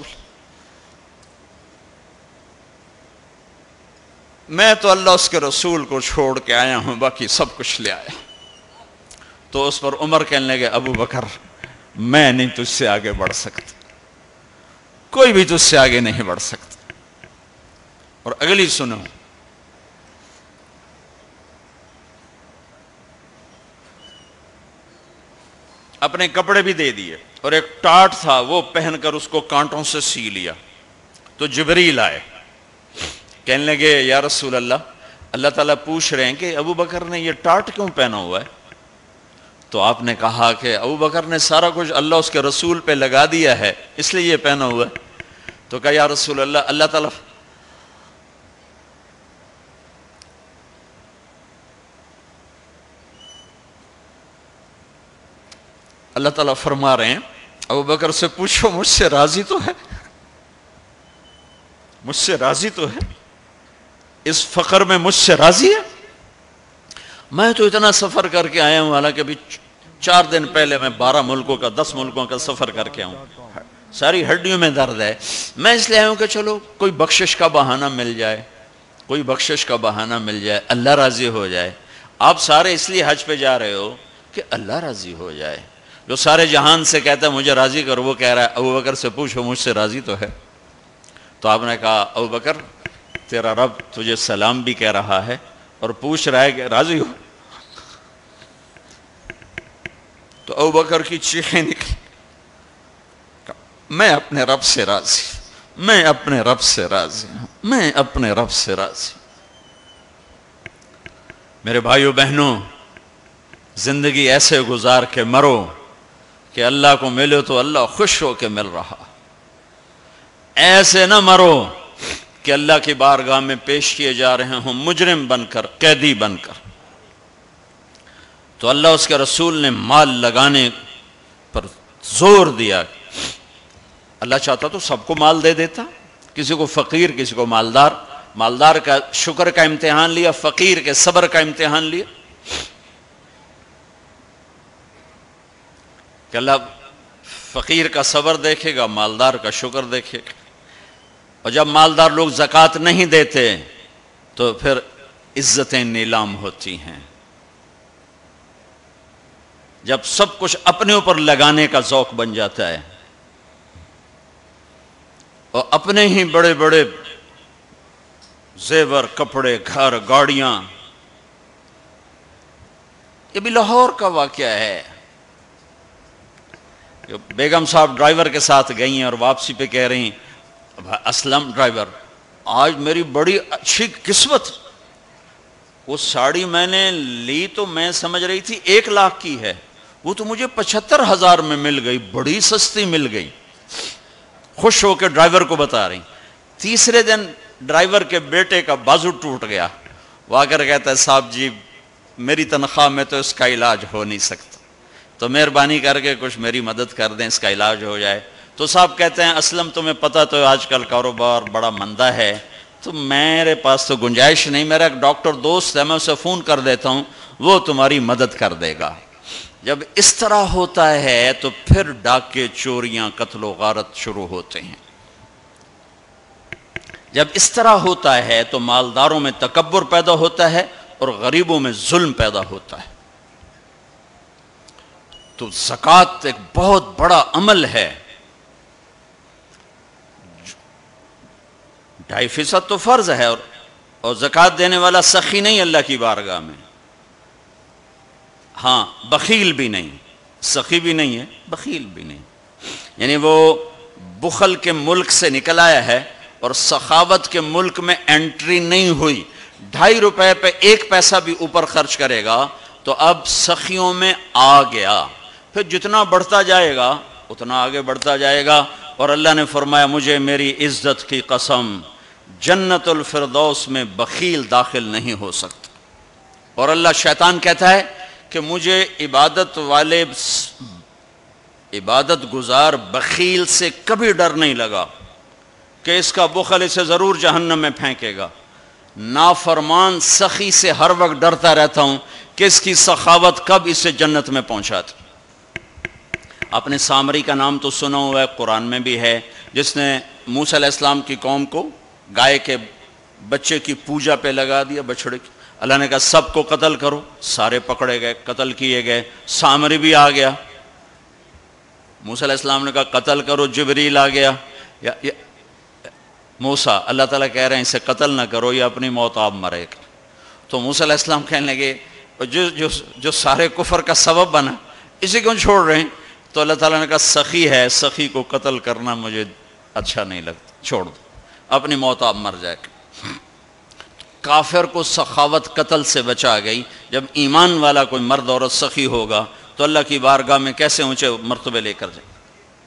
میں تو اللہ اس کے رسول کو چھوڑ کے آیا ہوں، باقی سب کچھ لے آیا۔ تو اس پر عمر کہنے لگے ابو بکر میں نہیں تجھ سے آگے بڑھ سکتا، کوئی بھی تجھ سے آگے نہیں بڑھ سکتا۔ اور اگلی سنو، اپنے کپڑے بھی دے دیے اور ایک ٹاٹ تھا وہ پہن کر اس کو کانٹوں سے سی لیا۔ تو جبریل آئے، کہنے لگے یا رسول اللہ، اللہ تعالیٰ پوچھ رہے ہیں کہ ابو بکر نے یہ ٹاٹ کیوں پہنا ہوا ہے؟ تو آپ نے کہا کہ ابو بکر نے سارا کچھ اللہ اس کے رسول پہ لگا دیا ہے اس لیے یہ پہنا ہوا ہے۔ تو کہا یا رسول اللہ، اللہ تعالیٰ فرما رہے ہیں ابو بکر سے پوچھو مجھ سے راضی تو ہے، مجھ سے راضی تو ہے، اس فقر میں مجھ سے راضی ہے؟ میں تو اتنا سفر کر کے آیا ہوں، حالانکہ ابھی 4 دن پہلے میں 12 ملکوں کا 10 ملکوں کا سفر کر کے آؤں، ساری ہڈیوں میں درد ہے، میں اس لیے آیا ہوں کہ چلو کوئی بخشش کا بہانہ مل جائے، کوئی بخشش کا بہانہ مل جائے، اللہ راضی ہو جائے۔ آپ سارے اس لیے حج پہ جا رہے ہو کہ اللہ راضی ہو جائے۔ جو سارے جہان سے کہتا ہے مجھے راضی کر، وہ کہہ رہا ہے ابو بکر سے پوچھو مجھ سے راضی تو ہے۔ تو آپ نے کہا ابو بکر تیرا رب تجھے سلام بھی کہہ رہا ہے اور پوچھ رہا ہے کہ راضی ہو؟ تو ابو بکر کی چیخیں نکلی، میں اپنے رب سے راضی، میں اپنے رب سے راضی ہوں، میں اپنے رب سے راضی۔ میرے بھائیو بہنوں، زندگی ایسے گزار کے مرو کہ اللہ کو ملو تو اللہ خوش ہو کے مل رہا، ایسے نہ مرو کہ اللہ کی بارگاہ میں پیش کیے جا رہے ہوں مجرم بن کر، قیدی بن کر۔ تو اللہ اس کے رسول نے مال لگانے پر زور دیا۔ اللہ چاہتا تو سب کو مال دے دیتا، کسی کو فقیر کسی کو مالدار، مالدار کا شکر کا امتحان لیا، فقیر کے صبر کا امتحان لیا کہ اللہ فقیر کا صبر دیکھے گا، مالدار کا شکر دیکھے گا۔ اور جب مالدار لوگ زکوٰۃ نہیں دیتے تو پھر عزتیں نیلام ہوتی ہیں۔ جب سب کچھ اپنے اوپر لگانے کا ذوق بن جاتا ہے اور اپنے ہی بڑے بڑے زیور، کپڑے، گھر، گاڑیاں۔ یہ بھی لاہور کا واقعہ ہے۔ بیگم صاحب ڈرائیور کے ساتھ گئی ہیں اور واپسی پہ کہہ رہی ہیں، اسلم ڈرائیور آج میری بڑی اچھی قسمت، وہ ساڑی میں نے لی تو میں سمجھ رہی تھی 1,00,000 کی ہے، وہ تو مجھے 75,000 میں مل گئی، بڑی سستی مل گئی۔ خوش ہو کے ڈرائیور کو بتا رہی۔ تیسرے دن ڈرائیور کے بیٹے کا بازو ٹوٹ گیا، وہ آ کر کہتا ہے صاحب جی میری تنخواہ میں تو اس کا علاج ہو نہیں سکتا، تو مہربانی کر کے کچھ میری مدد کر دیں، اس کا علاج ہو جائے۔ تو صاحب کہتے ہیں اسلم تمہیں پتہ تو آج کل کاروبار بڑا مندہ ہے، تو میرے پاس تو گنجائش نہیں، میرا ایک ڈاکٹر دوست ہے میں اسے فون کر دیتا ہوں، وہ تمہاری مدد کر دے گا۔ جب اس طرح ہوتا ہے تو پھر ڈاکے، چوریاں، قتل و غارت شروع ہوتے ہیں۔ جب اس طرح ہوتا ہے تو مالداروں میں تکبر پیدا ہوتا ہے اور غریبوں میں ظلم پیدا ہوتا ہے۔ تو زکوٰۃ ایک بہت بڑا عمل ہے، 2.5% تو فرض ہے، اور زکوٰۃ دینے والا سخی نہیں اللہ کی بارگاہ میں، ہاں بخیل بھی نہیں، سخی بھی نہیں ہے، بخیل بھی نہیں، یعنی وہ بخل کے ملک سے نکل آیا ہے اور سخاوت کے ملک میں انٹری نہیں ہوئی۔ 2.5 روپے پہ 1 پیسہ بھی اوپر خرچ کرے گا تو اب سخیوں میں آ گیا، پھر جتنا بڑھتا جائے گا اتنا آگے بڑھتا جائے گا۔ اور اللہ نے فرمایا مجھے میری عزت کی قسم جنت الفردوس میں بخیل داخل نہیں ہو سکتا۔ اور اللہ شیطان کہتا ہے کہ مجھے عبادت گزار بخیل سے کبھی ڈر نہیں لگا کہ اس کا بخل اسے ضرور جہنم میں پھینکے گا، نافرمان سخی سے ہر وقت ڈرتا رہتا ہوں کہ اس کی سخاوت کب اسے جنت میں پہنچاتی۔ آپ نے سامری کا نام تو سنا ہوا ہے، قرآن میں بھی ہے، جس نے موسیٰ علیہ السلام کی قوم کو گائے کے بچے کی پوجا پہ لگا دیا، بچڑے کی۔ اللہ نے کہا سب کو قتل کرو، سارے پکڑے گئے، قتل کیے گئے، سامری بھی آ گیا۔ موسیٰ علیہ السلام نے کہا قتل کرو، جبریل آ گیا۔ موسیٰ، اللہ تعالیٰ کہہ رہے ہیں اسے قتل نہ کرو، یہ اپنی موت آپ مرے گا۔ تو موسیٰ علیہ السلام کہنے لگے جو سارے کفر کا سبب بنا اسے کیوں چھوڑ رہے ہیں؟ تو اللہ تعالیٰ نے کہا سخی ہے، سخی کو قتل کرنا مجھے اچھا نہیں لگتا، چھوڑ دو، اپنی موت آپ مر جائے گا۔ کافر کو سخاوت قتل سے بچا گئی۔ جب ایمان والا کوئی مرد عورت سخی ہوگا تو اللہ کی بارگاہ میں کیسے اونچے مرتبے لے کر جائے۔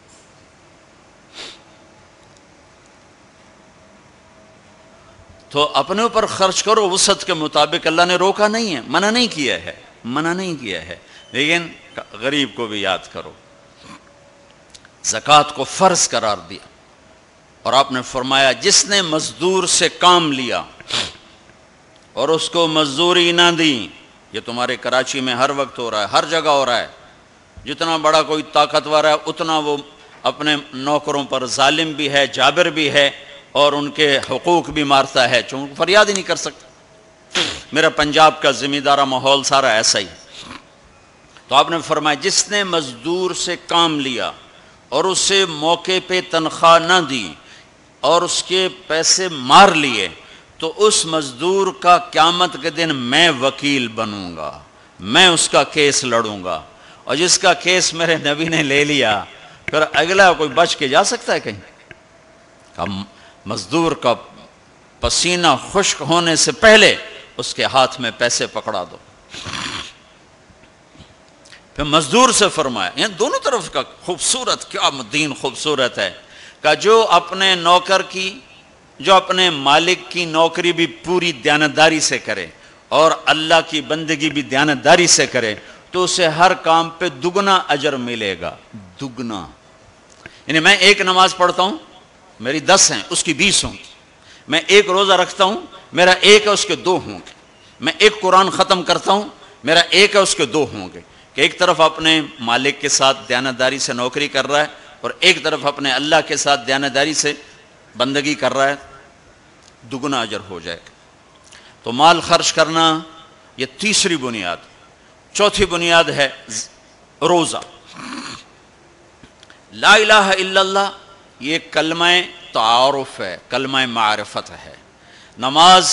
تو اپنے اوپر خرچ کرو وسعت کے مطابق، اللہ نے روکا نہیں ہے، منع نہیں کیا ہے، لیکن غریب کو بھی یاد کرو۔ زکوٰۃ کو فرض قرار دیا اور آپ نے فرمایا جس نے مزدور سے کام لیا اور اس کو مزدوری نہ دی، یہ تمہارے کراچی میں ہر وقت ہو رہا ہے، ہر جگہ ہو رہا ہے، جتنا بڑا کوئی طاقتور ہے اتنا وہ اپنے نوکروں پر ظالم بھی ہے، جابر بھی ہے، اور ان کے حقوق بھی مارتا ہے، چونکہ فریاد ہی نہیں کر سکتا۔ میرا پنجاب کا زمیندارہ ماحول سارا ایسا ہی۔ تو آپ نے فرمایا جس نے مزدور سے کام لیا اور اسے موقع پہ تنخواہ نہ دی اور اس کے پیسے مار لیے، تو اس مزدور کا قیامت کے دن میں وکیل بنوں گا، میں اس کا کیس لڑوں گا، اور جس کا کیس میرے نبی نے لے لیا پھر اگلا کوئی بچ کے جا سکتا ہے کہیں؟ مزدور کا پسینہ خشک ہونے سے پہلے اس کے ہاتھ میں پیسے پکڑا دو۔ پھر مزدور سے فرمایا، یعنی دونوں طرف کا خوبصورت، کیا دین خوبصورت ہے، کہ جو اپنے نوکر کی، جو اپنے مالک کی نوکری بھی پوری دیانتداری سے کرے اور اللہ کی بندگی بھی دیانتداری سے کرے تو اسے ہر کام پہ دگنا اجر ملے گا، دگنا۔ یعنی میں ایک نماز پڑھتا ہوں، میری 10 ہیں، اس کی 20 ہوں گی۔ میں ایک روزہ رکھتا ہوں، میرا 1 ہے، اس کے 2 ہوں گے۔ میں ایک قرآن ختم کرتا ہوں، میرا 1 ہے، اس کے 2 ہوں گے۔ کہ ایک طرف اپنے مالک کے ساتھ دیانتداری سے نوکری کر رہا ہے اور ایک طرف اپنے اللہ کے ساتھ دیانتداری سے بندگی کر رہا ہے، دگنا اجر ہو جائے گا۔ تو مال خرچ کرنا یہ تیسری بنیاد۔ چوتھی بنیاد ہے روزہ۔ لا الہ الا اللہ یہ کلمہ تعارف ہے، کلمہ معرفت ہے۔ نماز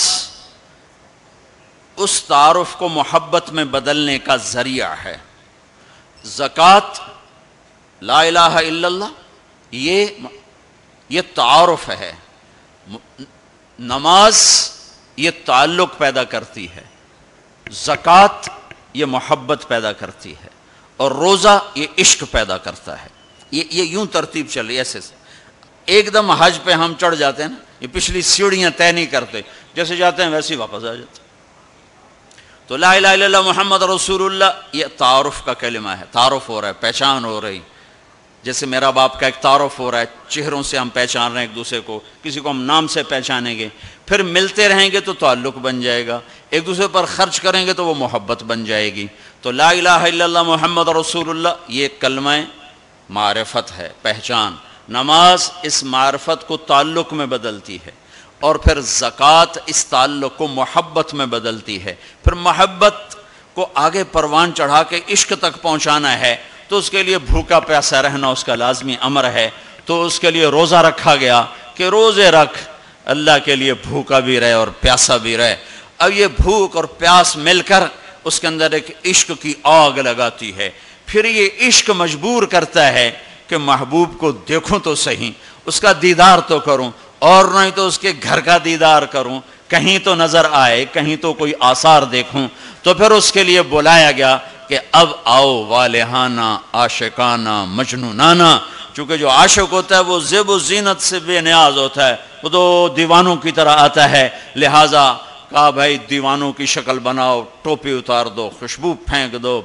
اس تعارف کو محبت میں بدلنے کا ذریعہ ہے۔ زکوٰۃ، لا الہ الا اللہ یہ تعارف ہے، نماز یہ تعلق پیدا کرتی ہے، زکوٰۃ یہ محبت پیدا کرتی ہے، اور روزہ یہ عشق پیدا کرتا ہے۔ یہ یوں ترتیب چل رہی ہے ایسے۔ ایک دم حج پہ ہم چڑھ جاتے ہیں نا، یہ پچھلی سیڑھیاں طے نہیں کرتے، جیسے جاتے ہیں ویسے ہی واپس آ جاتے ہیں۔ تو لا الہ الا اللہ محمد رسول اللہ یہ تعارف کا کلمہ ہے، تعارف ہو رہا ہے، پہچان ہو رہی، جیسے میرا باپ کا ایک تعارف ہو رہا ہے، چہروں سے ہم پہچان رہے ہیں ایک دوسرے کو، کسی کو ہم نام سے پہچانیں گے، پھر ملتے رہیں گے تو تعلق بن جائے گا، ایک دوسرے پر خرچ کریں گے تو وہ محبت بن جائے گی۔ تو لا الہ الا اللہ محمد رسول اللہ یہ کلمہ معرفت ہے، پہچان۔ نماز اس معرفت کو تعلق میں بدلتی ہے، اور پھر زکوٰۃ اس تعلق کو محبت میں بدلتی ہے۔ پھر محبت کو آگے پروان چڑھا کے عشق تک پہنچانا ہے تو اس کے لیے بھوکا پیاسا رہنا اس کا لازمی امر ہے، تو اس کے لیے روزہ رکھا گیا کہ روزے رکھ، اللہ کے لیے بھوکا بھی رہے اور پیاسا بھی رہے۔ اب یہ بھوک اور پیاس مل کر اس کے اندر ایک عشق کی آگ لگاتی ہے، پھر یہ عشق مجبور کرتا ہے کہ محبوب کو دیکھوں تو صحیح، اس کا دیدار تو کروں، اور نہیں تو اس کے گھر کا دیدار کروں، کہیں تو نظر آئے، کہیں تو کوئی آثار دیکھوں۔ تو پھر اس کے لیے بلایا گیا کہ اب آؤ والہانہ عاشقانہ مجنونانہ، چونکہ جو عاشق ہوتا ہے وہ زیب و زینت سے بے نیاز ہوتا ہے، وہ تو دیوانوں کی طرح آتا ہے، لہٰذا کہا بھائی دیوانوں کی شکل بناؤ، ٹوپی اتار دو، خوشبو پھینک دو،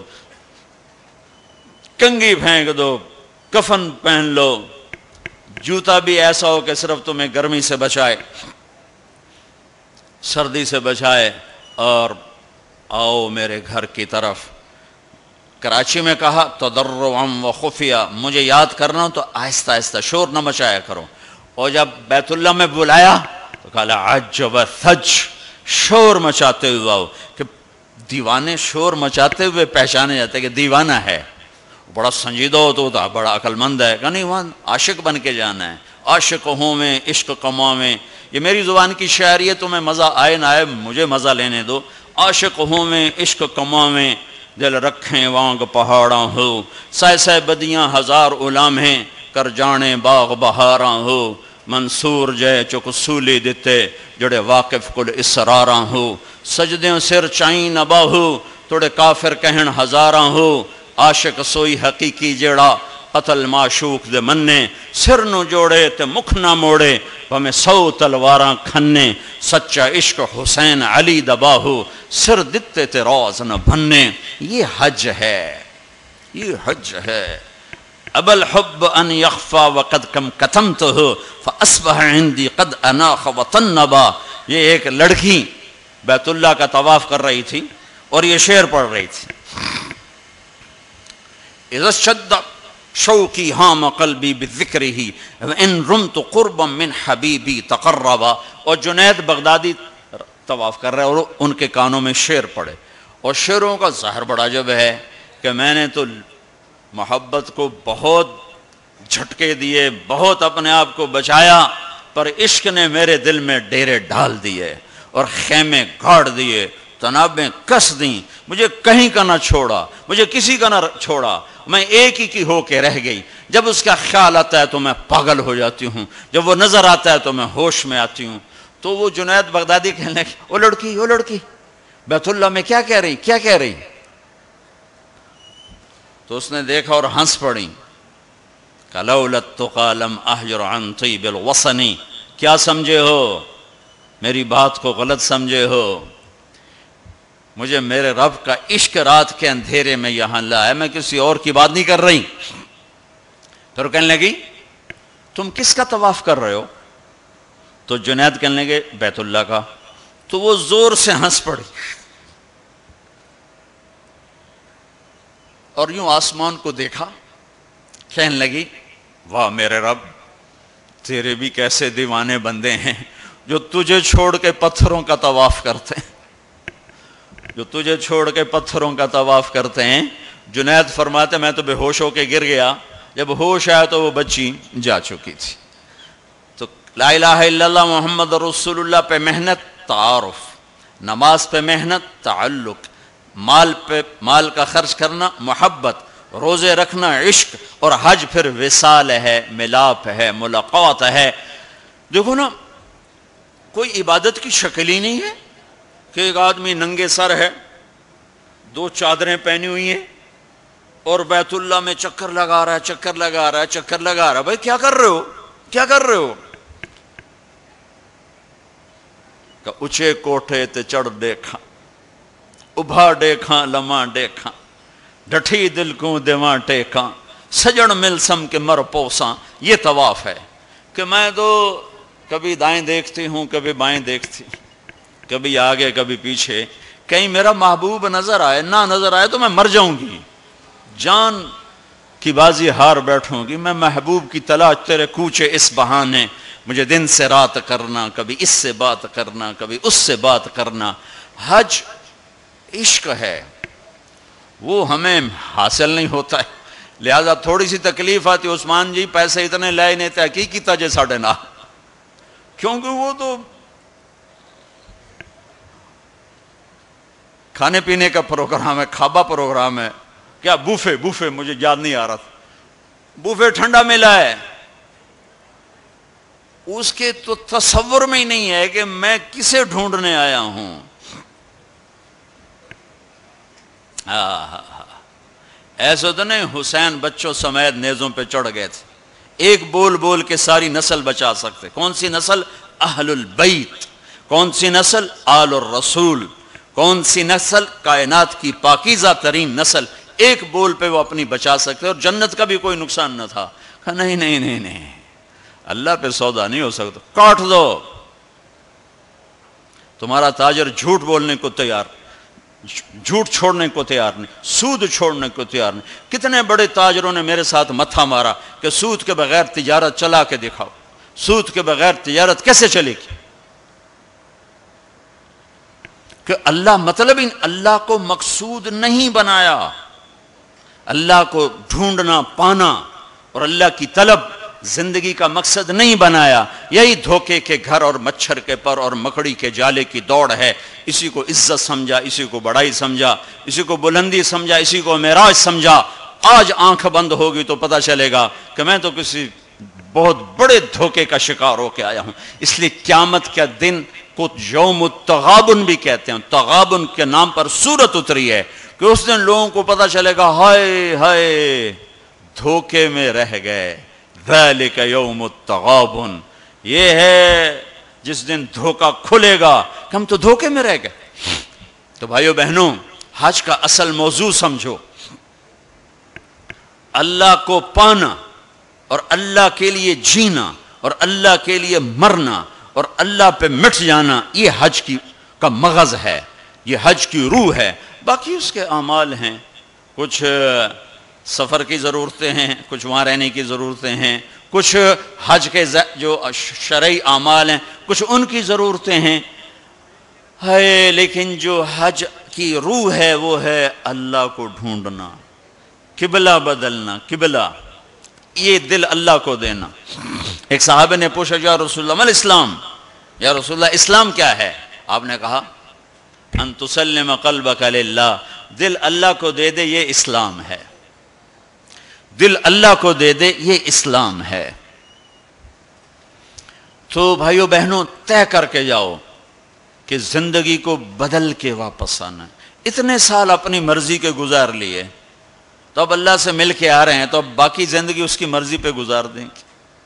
کنگھی پھینک دو، کفن پہن لو، جوتا بھی ایسا ہو کہ صرف تمہیں گرمی سے بچائے، سردی سے بچائے، اور آؤ میرے گھر کی طرف۔ کراچی میں کہا تضرعا و خفیہ، مجھے یاد کرنا تو آہستہ آہستہ، شور نہ مچایا کرو۔ اور جب بیت اللہ میں بلایا تو کہا عجب ثج، شور مچاتے ہوئے آؤ، کہ دیوانے شور مچاتے ہوئے پہچانے جاتے کہ دیوانہ ہے، بڑا سنجیدہ ہو تو بڑا عقل مند ہے، کہ نہیں وہاں عاشق بن کے جانا ہے، عاشق ہوں میں عشق کماں میں۔ یہ میری زبان کی شاعری ہے، تمہیں مزہ آئے نہ آئے مجھے مزہ لینے دو۔ عاشق ہوں میں عشق کماں میں، دل رکھیں وانگ پہاڑاں ہو، سائے سائے بدیاں ہزار علامیں، کر جانے باغ بہاراں ہو، منصور جے چک سولی دیتے، جڑے واقف کل اسراراں ہو، سجدیں سر چائیں نبا ہو، توڑے کافر کہن ہزاراں ہو، عاشق سوئی حقیقی جیڑا قتل معشوق دے مننے، سر نو جوڑے تے مکھ نہ موڑے، ہمیں 100 تلواراں کھنے، سچا عشق حسین علی دباہو، سر دتے تے روز نہ بھنے۔ یہ حج ہے، یہ حج ہے۔ ابا الحب ان یخفا وقد کم کتمتہ فاصبح عندی قد اناخ وطنبا۔ یہ ایک لڑکی بیت اللہ کا طواف کر رہی تھی اور یہ شعر پڑھ رہی تھی، اذا شد شوقی ہام قلبی بذکرہ ان رمت قربا من حبیبی تقربا۔ اور جنید بغدادی طواف کر رہے اور ان کے کانوں میں شعر پڑے، اور شعروں کا ظاہر بڑا عجب ہے کہ میں نے تو محبت کو بہت جھٹکے دیے، بہت اپنے آپ کو بچایا، پر عشق نے میرے دل میں ڈیرے ڈال دیے اور خیمے گاڑ دیے، تنابیں کس دیں، مجھے کہیں کا نہ چھوڑا، مجھے کسی کا نہ چھوڑا، میں ایک ہی کی ہو کے رہ گئی۔ جب اس کا خیال آتا ہے تو میں پاگل ہو جاتی ہوں، جب وہ نظر آتا ہے تو میں ہوش میں آتی ہوں۔ تو وہ جنید بغدادی کہنے لگے وہ لڑکی بیت اللہ میں کیا کہہ رہی؟ تو اس نے دیکھا اور ہنس پڑی، لولا التقى لم اهجر عن طيب الوطن۔ کیا سمجھے ہو؟ میری بات کو غلط سمجھے ہو، مجھے میرے رب کا عشق رات کے اندھیرے میں یہاں لایا، میں کسی اور کی بات نہیں کر رہی۔ پھر کہنے لگی تم کس کا طواف کر رہے ہو؟ تو جنید کہنے لگے بیت اللہ کا۔ تو وہ زور سے ہنس پڑی اور یوں آسمان کو دیکھا، کہنے لگی واہ میرے رب، تیرے بھی کیسے دیوانے بندے ہیں جو تجھے چھوڑ کے پتھروں کا طواف کرتے ہیں، جو تجھے چھوڑ کے پتھروں کا طواف کرتے ہیں۔ جنید فرماتے میں تو بے ہوش ہو کے گر گیا، جب ہوش آیا تو وہ بچی جا چکی تھی۔ تو لا الہ الا اللہ محمد رسول اللہ پہ محنت تعارف، نماز پہ محنت تعلق، مال کا خرچ کرنا محبت، روزے رکھنا عشق، اور حج پھر وصال ہے، ملاپ ہے، ملاقات ہے۔ دیکھو نا، کوئی عبادت کی شکل ہی نہیں ہے کہ ایک آدمی ننگے سر ہے، 2 چادریں پہنی ہوئی ہیں اور بیت اللہ میں چکر لگا رہا ہے، چکر لگا رہا ہے، چکر لگا رہا ہے۔ بھائی کیا کر رہے ہو، کیا کر رہے ہو؟ کہ اچھے کوٹھے تے چڑھ دیکھا، ابھا دیکھا لمحہ دیکھا، ڈٹھی دل کو دیواں ٹیکاں، سجن مل سم کے مر پوساں۔ یہ طواف ہے کہ میں تو کبھی دائیں دیکھتی ہوں، کبھی بائیں دیکھتی ہوں، کبھی آگے کبھی پیچھے، کہیں میرا محبوب نظر آئے، نہ نظر آئے تو میں مر جاؤں گی، جان کی بازی ہار بیٹھوں گی۔ میں محبوب کی تلاش تیرے کوچے اس بہانے، مجھے دن سے رات کرنا، کبھی اس سے بات کرنا، کبھی اس سے بات کرنا۔ حج عشق ہے، وہ ہمیں حاصل نہیں ہوتا ہے، لہذا تھوڑی سی تکلیف آتی۔ عثمان جی پیسے اتنے لائے نہیں تھے، کی کیتا جے ساڑھے نہ، کیونکہ وہ تو کھانے پینے کا پروگرام ہے، کھابا پروگرام ہے، کیا بوفے مجھے یاد نہیں آ رہا تھا، بوفے ٹھنڈا ملا ہے، اس کے تو تصور میں ہی نہیں ہے کہ میں کسے ڈھونڈنے آیا ہوں۔ ایسا تو نہیں حسین بچوں سمیت نیزوں پہ چڑھ گئے تھے، ایک بول بول کے ساری نسل بچا سکتے۔ کون سی نسل؟ اہل البیت۔ کون سی نسل؟ آل الرسول۔ کون سی نسل؟ کائنات کی پاکیزہ ترین نسل۔ ایک بول پہ وہ اپنی بچا سکتے، اور جنت کا بھی کوئی نقصان نہ تھا۔ نہیں نہیں نہیں نہیں، اللہ پہ سودا نہیں ہو سکتا، کاٹ دو۔ تمہارا تاجر جھوٹ بولنے کو تیار، جھوٹ چھوڑنے کو تیار نہیں، سود چھوڑنے کو تیار نہیں۔ کتنے بڑے تاجروں نے میرے ساتھ متھا مارا کہ سود کے بغیر تجارت چلا کے دکھاؤ، سود کے بغیر تجارت کیسے چلے گی؟ کہ اللہ مطلب اللہ کو مقصود نہیں بنایا، اللہ کو ڈھونڈنا پانا اور اللہ کی طلب زندگی کا مقصد نہیں بنایا۔ یہی دھوکے کے گھر اور مچھر کے پر اور مکڑی کے جالے کی دوڑ ہے۔ اسی کو عزت سمجھا، اسی کو بڑائی سمجھا، اسی کو بلندی سمجھا، اسی کو معراج سمجھا۔ آج آنکھ بند ہوگی تو پتہ چلے گا کہ میں تو کسی بہت بڑے دھوکے کا شکار ہو کے آیا ہوں۔ اس لیے قیامت کا دن کو یوم التغابن بھی کہتے ہیں، تغابن کے نام پر سورت اتری ہے کہ اس دن لوگوں کو پتہ چلے گا ہائے ہائے دھوکے میں رہ گئے، ذالک یوم التغابن۔ یہ ہے جس دن دھوکہ کھلے گا کہ ہم تو دھوکے میں رہ گئے۔ تو بھائیو بہنوں، حج کا اصل موضوع سمجھو، اللہ کو پانا اور اللہ کے لیے جینا اور اللہ کے لیے مرنا اور اللہ پہ مٹ جانا، یہ حج کا مغز ہے، یہ حج کی روح ہے۔ باقی اس کے اعمال ہیں، کچھ سفر کی ضرورتیں ہیں، کچھ وہاں رہنے کی ضرورتیں ہیں، کچھ حج کے جو شرعی اعمال ہیں کچھ ان کی ضرورتیں ہیں، لیکن جو حج کی روح ہے وہ ہے اللہ کو ڈھونڈنا، قبلہ بدلنا، قبلہ یہ دل اللہ کو دینا۔ ایک صحابہ نے پوچھا یا رسول اللہ ما الاسلام، یا رسول اللہ اسلام کیا ہے؟ آپ نے کہا ان تسلم قلبک للہ، دل اللہ کو دے دے، یہ اسلام ہے۔ دل اللہ کو دے دے، یہ اسلام ہے۔ تو بھائیو بہنوں، طے کر کے جاؤ کہ زندگی کو بدل کے واپس آنا۔ اتنے سال اپنی مرضی کے گزار لیے، تو اب اللہ سے مل کے آ رہے ہیں، تو اب باقی زندگی اس کی مرضی پہ گزار دیں گے۔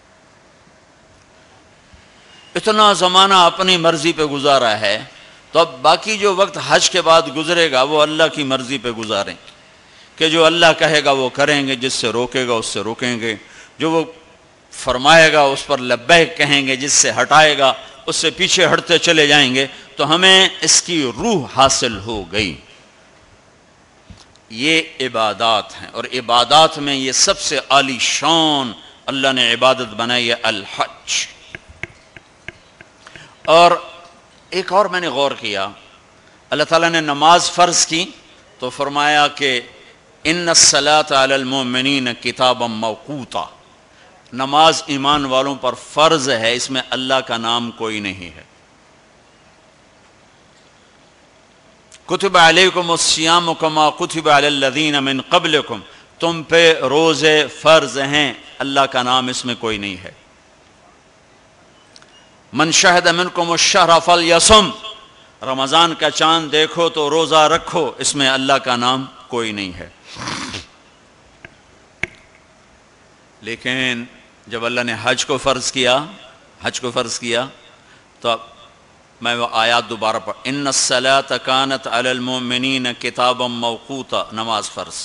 اتنا زمانہ اپنی مرضی پہ گزارا ہے، تو اب باقی جو وقت حج کے بعد گزرے گا وہ اللہ کی مرضی پہ گزاریں کہ جو اللہ کہے گا وہ کریں گے، جس سے روکے گا اس سے روکیں گے، جو وہ فرمائے گا اس پر لبیک کہیں گے، جس سے ہٹائے گا اس سے پیچھے ہٹتے چلے جائیں گے۔ تو ہمیں اس کی روح حاصل ہو گئی۔ یہ عبادات ہیں، اور عبادات میں یہ سب سے عالی شان اللہ نے عبادت بنائی ہے الحج۔ اور ایک اور میں نے غور کیا، اللہ تعالیٰ نے نماز فرض کی تو فرمایا کہ ان الصلاۃ علی المؤمنین کتابا موقوتا، نماز ایمان والوں پر فرض ہے، اس میں اللہ کا نام کوئی نہیں ہے۔ کتب علیکم الصیام کما کتب علی الذین من قبلکم، تم پہ روزے فرض ہیں، اللہ کا نام اس میں کوئی نہیں ہے۔ من شہد منکم الشہر فلیصم، رمضان کا چاند دیکھو تو روزہ رکھو، اس میں اللہ کا نام کوئی نہیں ہے۔ لیکن جب اللہ نے حج کو فرض کیا تو اب میں وہ آیات دوبارہ پڑھ، ان الصلاۃ کانت علی المؤمنین کتابا موقوتا، نماز فرض،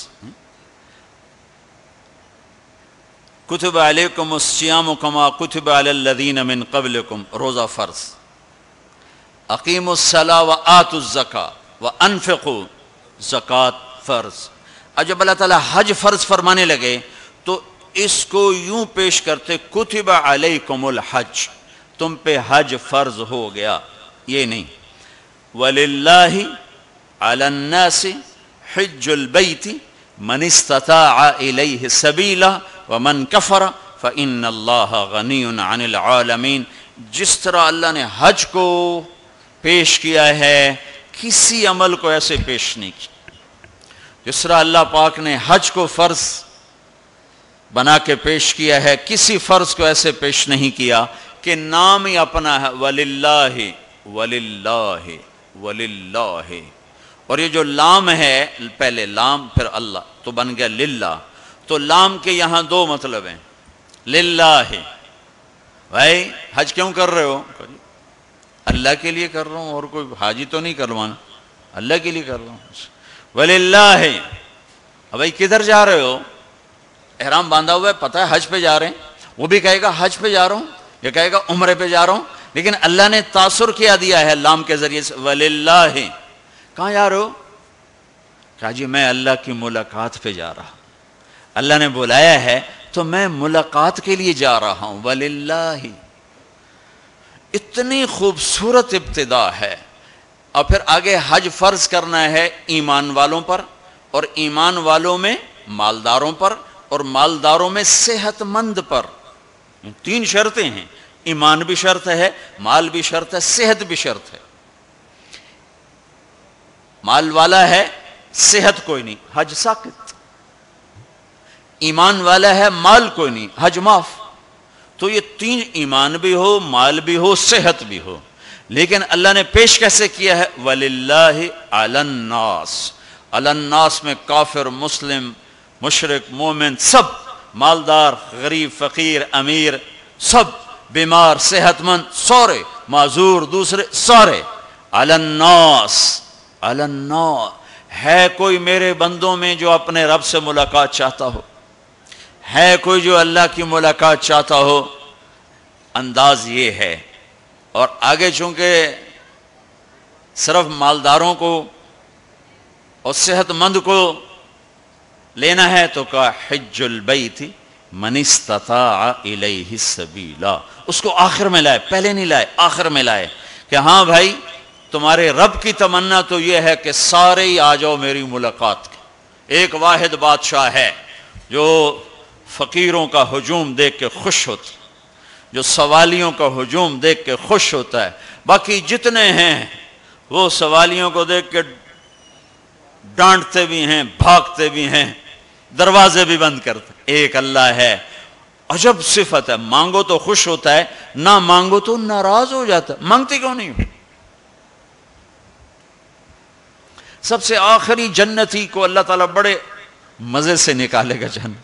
کتب علیکم الصیام کما کتب علی الذین من قبلکم، روزہ فرض، اقیموا الصلاۃ وآتوا الزکاۃ وانفقوا، زکوٰۃ فرض۔ اب جب اللہ تعالیٰ حج فرض فرمانے لگے تو اس کو یوں پیش کرتے، کتب علیکم الحج، تم پہ حج فرض ہو گیا، یہ نہیں، وَلِلَّهِ عَلَى النَّاسِ حِجُّ الْبَيْتِ مَنِ اسْتَطَاعَ إِلَيْهِ سَبِيلًا وَمَنْ كَفَرَ فَإِنَّ اللَّهَ غَنِيٌّ عَنِ الْعَالَمِينَ۔ جس طرح اللہ نے حج کو پیش کیا ہے، کسی عمل کو ایسے پیش نہیں کیا، جس طرح اللہ پاک نے حج کو فرض بنا کے پیش کیا ہے، کسی فرض کو ایسے پیش نہیں کیا کہ نام ہی اپنا ہے، وَلِلَّهِ وَلِلَّهِ وَلِلَّهِ، اور یہ جو لام ہے، پہلے لام پھر اللہ تو بن گیا للہ، تو لام کے یہاں دو مطلب ہیں، للہ، بھائی حج کیوں کر رہے ہو؟ اللہ کے لیے کر رہا ہوں، اور کوئی حاجی تو نہیں کروانا، اللہ کے لیے کر رہا ہوں، وَلِلَّهِ۔ بھائی کدھر جا رہے ہو؟ احرام باندھا ہوا ہے، پتہ ہے حج پہ جا رہے ہیں، وہ بھی کہے گا حج پہ جا رہا ہوں، یہ کہے گا عمرے پہ جا رہا ہوں، لیکن اللہ نے تاثر کیا دیا ہے لام کے ذریعے سے، وَلِلَّهِ۔ کہاں جا رہے ہو؟ کہا جی میں اللہ کی ملاقات پہ جا رہا، اللہ نے بلایا ہے تو میں ملاقات کے لیے جا رہا ہوں، وَلِلَّهِ۔ اتنی خوبصورت ابتدا ہے، اور پھر آگے حج فرض کرنا ہے ایمان والوں پر، اور ایمان والوں میں مالداروں پر، اور مالداروں میں صحت مند پر، تین شرطیں ہیں، ایمان بھی شرط ہے، مال بھی شرط ہے، صحت بھی شرط ہے۔ مال والا ہے، صحت کوئی نہیں، حج ساقط، ایمان والا ہے، مال کوئی نہیں، حج معاف۔ تو یہ تین، ایمان بھی ہو، مال بھی ہو، صحت بھی ہو، لیکن اللہ نے پیش کیسے کیا ہے؟ وَلِلَّهِ عَلَى النَّاسِ، عَلَى النَّاسِ میں کافر، مسلم، مشرک، مومن، سب، مالدار، غریب، فقیر، امیر، سب، بیمار، صحت مند، سارے، معذور، دوسرے، سارے، عَلَى النَّاسِ، عَلَى النَّاسِ۔ ہے کوئی میرے بندوں میں جو اپنے رب سے ملاقات چاہتا ہو؟ ہے کوئی جو اللہ کی ملاقات چاہتا ہو؟ انداز یہ ہے۔ اور آگے چونکہ صرف مالداروں کو اور صحت مند کو لینا ہے تو کہا حج البیت من استطاع الیہ السبیلا، اس کو آخر میں لائے، پہلے نہیں لائے، آخر میں لائے کہ ہاں بھائی تمہارے رب کی تمنا تو یہ ہے کہ سارے ہی آ جاؤ میری ملاقات کے۔ ایک واحد بادشاہ ہے جو فقیروں کا ہجوم دیکھ کے خوش ہوتا ہے، جو سوالیوں کا ہجوم دیکھ کے خوش ہوتا ہے، باقی جتنے ہیں وہ سوالیوں کو دیکھ کے ڈانٹتے بھی ہیں، بھاگتے بھی ہیں، دروازے بھی بند کرتے۔ ایک اللہ ہے، عجب صفت ہے، مانگو تو خوش ہوتا ہے، نہ مانگو تو ناراض ہو جاتا ہے۔ مانگتے کیوں نہیں ہو؟ سب سے آخری جنتی کو اللہ تعالیٰ بڑے مزے سے نکالے گا جنت،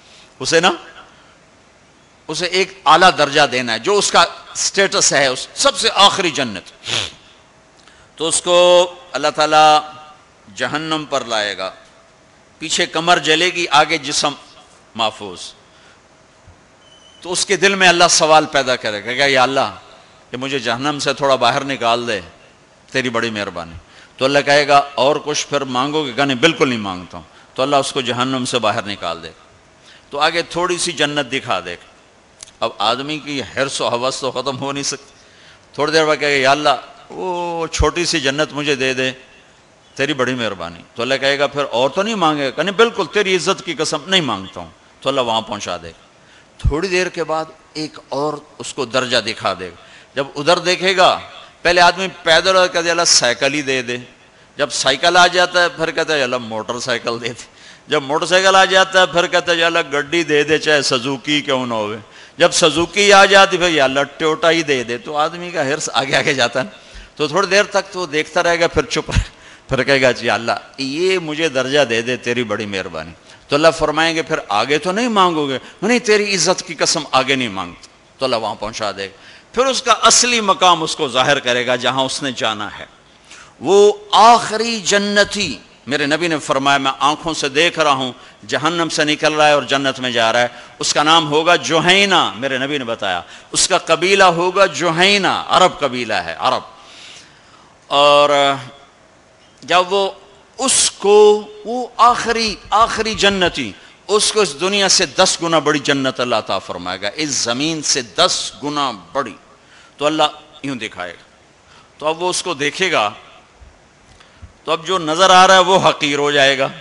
اسے ایک اعلیٰ درجہ دینا ہے جو اس کا سٹیٹس ہے، اس سب سے آخری جنت، تو اس کو اللہ تعالیٰ جہنم پر لائے گا، پیچھے کمر جلے گی، آگے جسم محفوظ۔ تو اس کے دل میں اللہ سوال پیدا کرے گا کہ یا اللہ کہ مجھے جہنم سے تھوڑا باہر نکال دے، تیری بڑی مہربانی۔ تو اللہ کہے گا اور کچھ پھر مانگو گے؟ کہ نہیں، بالکل نہیں مانگتا ہوں۔ تو اللہ اس کو جہنم سے باہر نکال دے گا، تو آگے تھوڑی سی جنت دکھا دے گا۔ اب آدمی کی حرص و ہوس تو ختم ہو نہیں سکتی، تھوڑی دیر بعد کہے گا یا اللہ وہ چھوٹی سی جنت مجھے دے دے، تیری بڑی مہربانی۔ تو اللہ کہے گا پھر اور تو نہیں مانگے گا؟ کہ نہیں، بالکل تیری عزت کی قسم نہیں مانگتا ہوں۔ تو اللہ وہاں پہنچا دے گا۔ تھوڑی دیر کے بعد ایک اور اس کو درجہ دکھا دے گا۔ جب ادھر دیکھے گا، پہلے آدمی پیدل اور کہتے اللہ سائیکل ہی دے دے، جب سائیکل آ جاتا ہے پھر کہتا ہے اللہ موٹر سائیکل دے دے، جب موٹر سائیکل آ جاتا ہے پھر کہتا ہے اللہ گڈی دے دے چاہے سزوکی کیوں نہ ہوئے، جب سزوکی آ جاتی پھر یا اللہ ٹوٹا ہی دے دے، تو آدمی کا حرص آگے آگے جاتا ہے، تو تھوڑی دیر تک تو دیکھتا رہے گا، پھر چپ رہے، پھر کہے گا جی اللہ یہ مجھے درجہ دے دے، تیری بڑی مہربانی. تو اللہ فرمائیں گے پھر آگے تو نہیں مانگو گے؟ نہیں، تیری عزت کی قسم آگے نہیں مانگتا. تو اللہ وہاں پہنچا دے گا. پھر اس کا اصلی مقام اس کو ظاہر کرے گا جہاں اس نے جانا ہے. وہ آخری جنتی، میرے نبی نے فرمایا میں آنکھوں سے دیکھ رہا ہوں جہنم سے نکل رہا ہے اور جنت میں جا رہا ہے، اس کا نام ہوگا جوہینہ. میرے نبی نے بتایا اس کا قبیلہ ہوگا جوہینہ، عرب قبیلہ ہے، عرب. اور جب وہ اس کو، وہ آخری جنتی، اس کو اس دنیا سے 10 گنا بڑی جنت اللہ تعالیٰ فرمائے گا، اس زمین سے 10 گنا بڑی. تو اللہ یوں دکھائے گا. تو اب وہ اس کو دیکھے گا تو اب جو نظر آ رہا ہے وہ حقیر ہو جائے گا.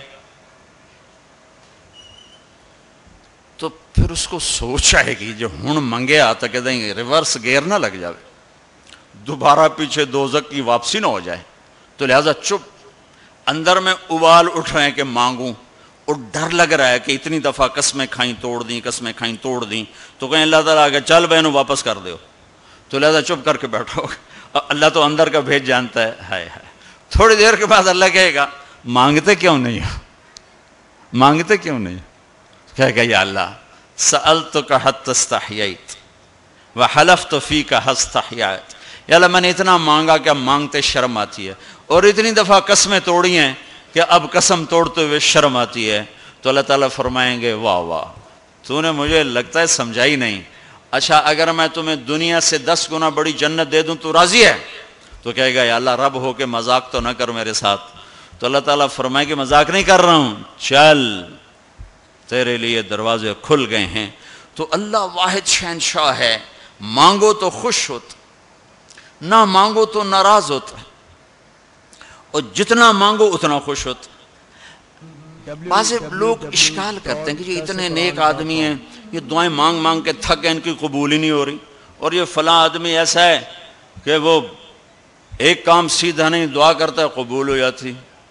تو پھر اس کو سوچ آئے گی جو ہن منگے آتا کہ دیں ریورس گیئر نہ لگ جائے، دوبارہ پیچھے دوزخ کی واپسی نہ ہو جائے. تو لہذا چپ، اندر میں ابال اٹھ رہے ہیں کہ مانگوں، اور ڈر لگ رہا ہے کہ اتنی دفعہ قسمیں کھائیں توڑ دیں، قسمیں کھائیں توڑ دیں، تو کہیں اللہ تعالیٰ آگے چل بہنوں واپس کر دو. تو لہذا چپ کر کے بیٹھو. اللہ تو اندر کا بھید جانتا ہے. ہائے ہائے. تھوڑی دیر کے بعد اللہ کہے گا مانگتے کیوں نہیں ہو، مانگتے کیوں نہیں؟ کہے گا یا اللہ سألتک حتی استحییت وحلفت فیک حتی استحییت. یا اللہ میں نے اتنا مانگا کہ اب مانگتے شرم آتی ہے، اور اتنی دفعہ قسمیں توڑی ہیں کہ اب قسم توڑتے ہوئے شرم آتی ہے. تو اللہ تعالیٰ فرمائیں گے واہ واہ، تو نے مجھے لگتا ہے سمجھائی نہیں. اچھا اگر میں تمہیں دنیا سے 10 گنا بڑی جنت دے دوں تو راضی ہے؟ تو کہے گا یا اللہ رب ہو کے مذاق تو نہ کر میرے ساتھ. تو اللہ تعالیٰ فرمائے کہ مذاق نہیں کر رہا ہوں، چل تیرے لیے دروازے کھل گئے ہیں. تو اللہ واحد شہنشاہ ہے، مانگو تو خوش ہوتا، نہ مانگو تو ناراض ہوتا، اور جتنا مانگو اتنا خوش ہوتا. بعض لوگ اشکال کرتے ہیں کہ یہ اتنے نیک آدمی ہیں، یہ دعائیں مانگ مانگ کے تھک گئے، ان کی قبول ہی نہیں ہو رہی، اور یہ فلاں آدمی ایسا ہے کہ وہ ایک کام سیدھا نہیں، دعا کرتا ہے قبول ہو جاتی.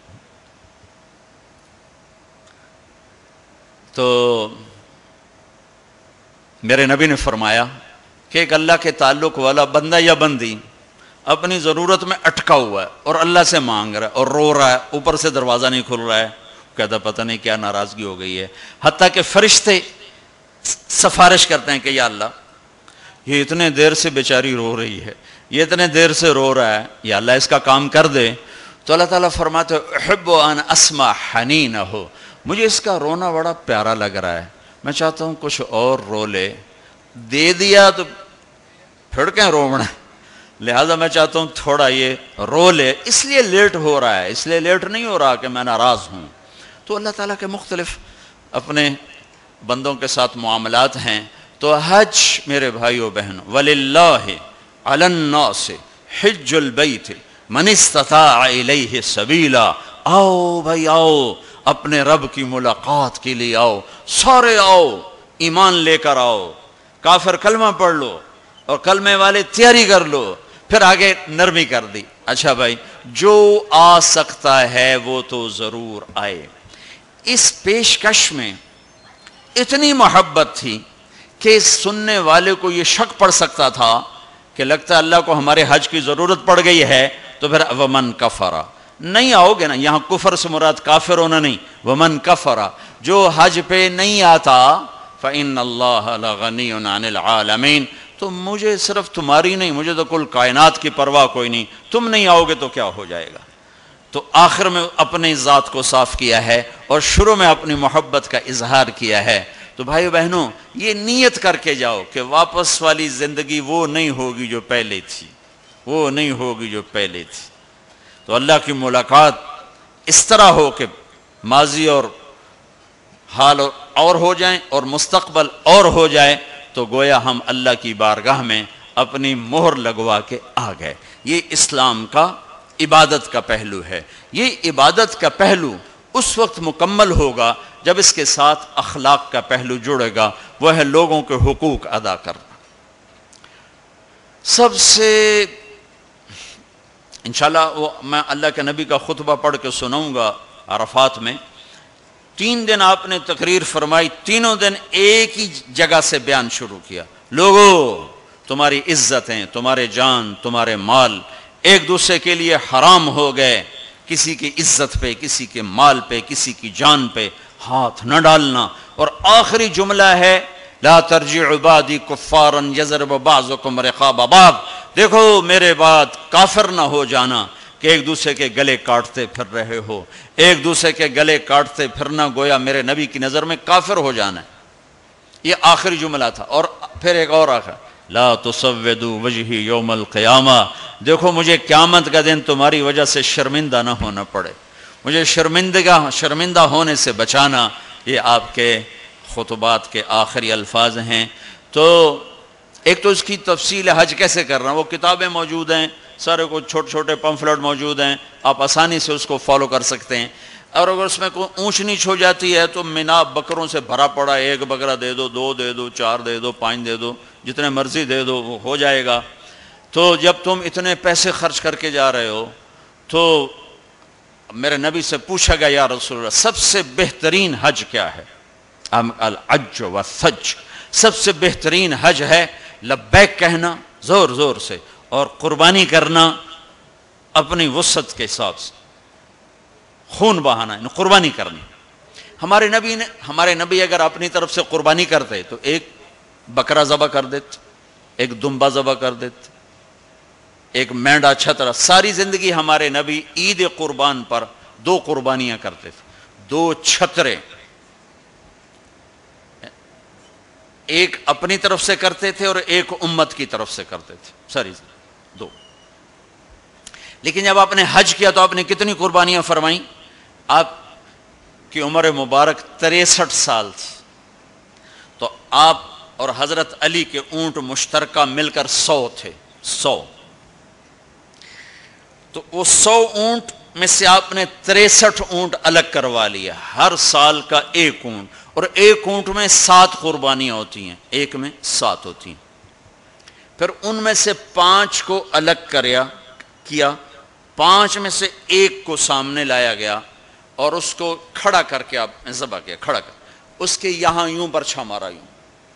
تو میرے نبی نے فرمایا کہ ایک اللہ کے تعلق والا بندہ یا بندی اپنی ضرورت میں اٹکا ہوا ہے اور اللہ سے مانگ رہا ہے اور رو رہا ہے، اوپر سے دروازہ نہیں کھل رہا ہے، کہتا پتہ نہیں کیا ناراضگی ہو گئی ہے. حتیٰ کہ فرشتے سفارش کرتے ہیں کہ یا اللہ یہ اتنے دیر سے بیچاری رو رہی ہے، یہ اتنے دیر سے رو رہا ہے، یا اللہ اس کا کام کر دے. تو اللہ تعالیٰ فرماتے احب ان اسمع حنینہ، مجھے اس کا رونا بڑا پیارا لگ رہا ہے، میں چاہتا ہوں کچھ اور رو لے. دے دیا تو پھر کہیں رونا، لہذا میں چاہتا ہوں تھوڑا یہ رو لے، اس لیے لیٹ ہو رہا ہے، اس لیے لیٹ نہیں ہو رہا کہ میں ناراض ہوں. تو اللہ تعالیٰ کے مختلف اپنے بندوں کے ساتھ معاملات ہیں. تو حج میرے بھائیو بہنوں، وَلِلَّهِ عَلَى النَّاسِ حِجُّ الْبَيْتِ مَنِ اسْتَطَاعَ إِلَيْهِ سَبِيلًا. آؤ بھائی آؤ، اپنے رب کی ملاقات کے لیے آؤ، سارے آؤ، ایمان لے کر آؤ. کافر کلمہ پڑھ لو اور کلمے والے تیاری کر لو. پھر آگے نرمی کر دی، اچھا بھائی جو آ سکتا ہے وہ تو ضرور آئے. اس پیشکش میں اتنی محبت تھی کہ سننے والے کو یہ شک پڑ سکتا تھا کہ لگتا ہے اللہ کو ہمارے حج کی ضرورت پڑ گئی ہے، تو پھر ومن کفر، نہیں آؤ گے نا، یہاں کفر سے مراد کافر ہونا نہیں، ومن کفر، جو حج پہ نہیں آتا فإن اللہ لغنی عن العالمین، تو مجھے صرف تمہاری نہیں، مجھے تو کل کائنات کی پرواہ کوئی نہیں، تم نہیں آؤ گے تو کیا ہو جائے گا. تو آخر میں اپنی ذات کو صاف کیا ہے اور شروع میں اپنی محبت کا اظہار کیا ہے. تو بھائیو بہنوں یہ نیت کر کے جاؤ کہ واپس والی زندگی وہ نہیں ہوگی جو پہلے تھی، وہ نہیں ہوگی جو پہلے تھی. تو اللہ کی ملاقات اس طرح ہو کہ ماضی اور حال اور ہو جائیں اور مستقبل اور ہو جائے، تو گویا ہم اللہ کی بارگاہ میں اپنی مہر لگوا کے آ گئے. یہ اسلام کا عبادت کا پہلو ہے. یہ عبادت کا پہلو اس وقت مکمل ہوگا جب اس کے ساتھ اخلاق کا پہلو جڑے گا، وہ ہے لوگوں کے حقوق ادا کرنا. سب سے انشاءاللہ وہ میں اللہ کے نبی کا خطبہ پڑھ کے سناؤں گا عرفات میں. 3 دن آپ نے تقریر فرمائی، تینوں دن ایک ہی جگہ سے بیان شروع کیا، لوگو تمہاری عزتیں، تمہارے جان، تمہارے مال ایک دوسرے کے لیے حرام ہو گئے، کسی کی عزت پہ، کسی کے مال پہ، کسی کی جان پہ ہاتھ نہ ڈالنا۔ اور آخری جملہ ہے لا ترجع عبادی کفارا یضرب بعضکم رقاب بعض، دیکھو میرے بعد کافر نہ ہو جانا کہ ایک دوسرے کے گلے کاٹتے پھر رہے ہو، ایک دوسرے کے گلے کاٹتے پھرنا گویا میرے نبی کی نظر میں کافر ہو جانا ہے۔ یہ آخری جملہ تھا۔ اور پھر ایک اور آخر لا تسودوا وجہی یوم القیامہ، دیکھو مجھے قیامت کا دن تمہاری وجہ سے شرمندہ نہ ہونا پڑے، مجھے شرمندہ ہونے سے بچانا۔ یہ آپ کے خطبات کے آخری الفاظ ہیں۔ تو ایک تو اس کی تفصیل حج کیسے کرنا، وہ کتابیں موجود ہیں، سارے کو چھوٹے چھوٹے پمفلٹ موجود ہیں، آپ آسانی سے اس کو فالو کر سکتے ہیں۔ اور اگر اس میں کوئی اونچ نیچ ہو جاتی ہے تو مینا بکروں سے بھرا پڑا، 1 بکرا دے دو، 2 دے دو، 4 دے دو، 5 دے دو، جتنے مرضی دے دو وہ ہو جائے گا۔ تو جب تم اتنے پیسے خرچ کر کے جا رہے ہو تو میرے نبی سے پوچھا گیا یا رسول اللہ سب سے بہترین حج کیا ہے؟ الحج والثج، سب سے بہترین حج ہے لبیک کہنا زور زور سے اور قربانی کرنا اپنی وسعت کے حساب سے، خون بہانا، قربانی کرنی۔ ہمارے نبی اگر اپنی طرف سے قربانی کرتے تو ایک بکرا ذبح کر دیتے، ایک دمبا ذبح کر دیتے، ایک مینڈا چھترا۔ ساری زندگی ہمارے نبی عید قربان پر 2 قربانیاں کرتے تھے، 2 چھترے، ایک اپنی طرف سے کرتے تھے اور ایک امت کی طرف سے کرتے تھے، ساری 2۔ لیکن جب آپ نے حج کیا تو آپ نے کتنی قربانیاں فرمائیں؟ آپ کی عمر مبارک 63 سال تھی، تو آپ اور حضرت علی کے اونٹ مشترکہ مل کر 100 تھے، 100۔ تو وہ 100 اونٹ میں سے آپ نے 63 اونٹ الگ کروا لیا، ہر سال کا 1 اونٹ، اور 1 اونٹ میں 7 قربانیاں ہوتی ہیں، ایک میں 7 ہوتی ہیں۔ پھر ان میں سے 5 کو الگ کیا، 5 میں سے 1 کو سامنے لایا گیا اور اس کو کھڑا کر کے آپ نے ذبح کیا، کھڑا کر اس کے یہاں یوں برچھا مارا یوں۔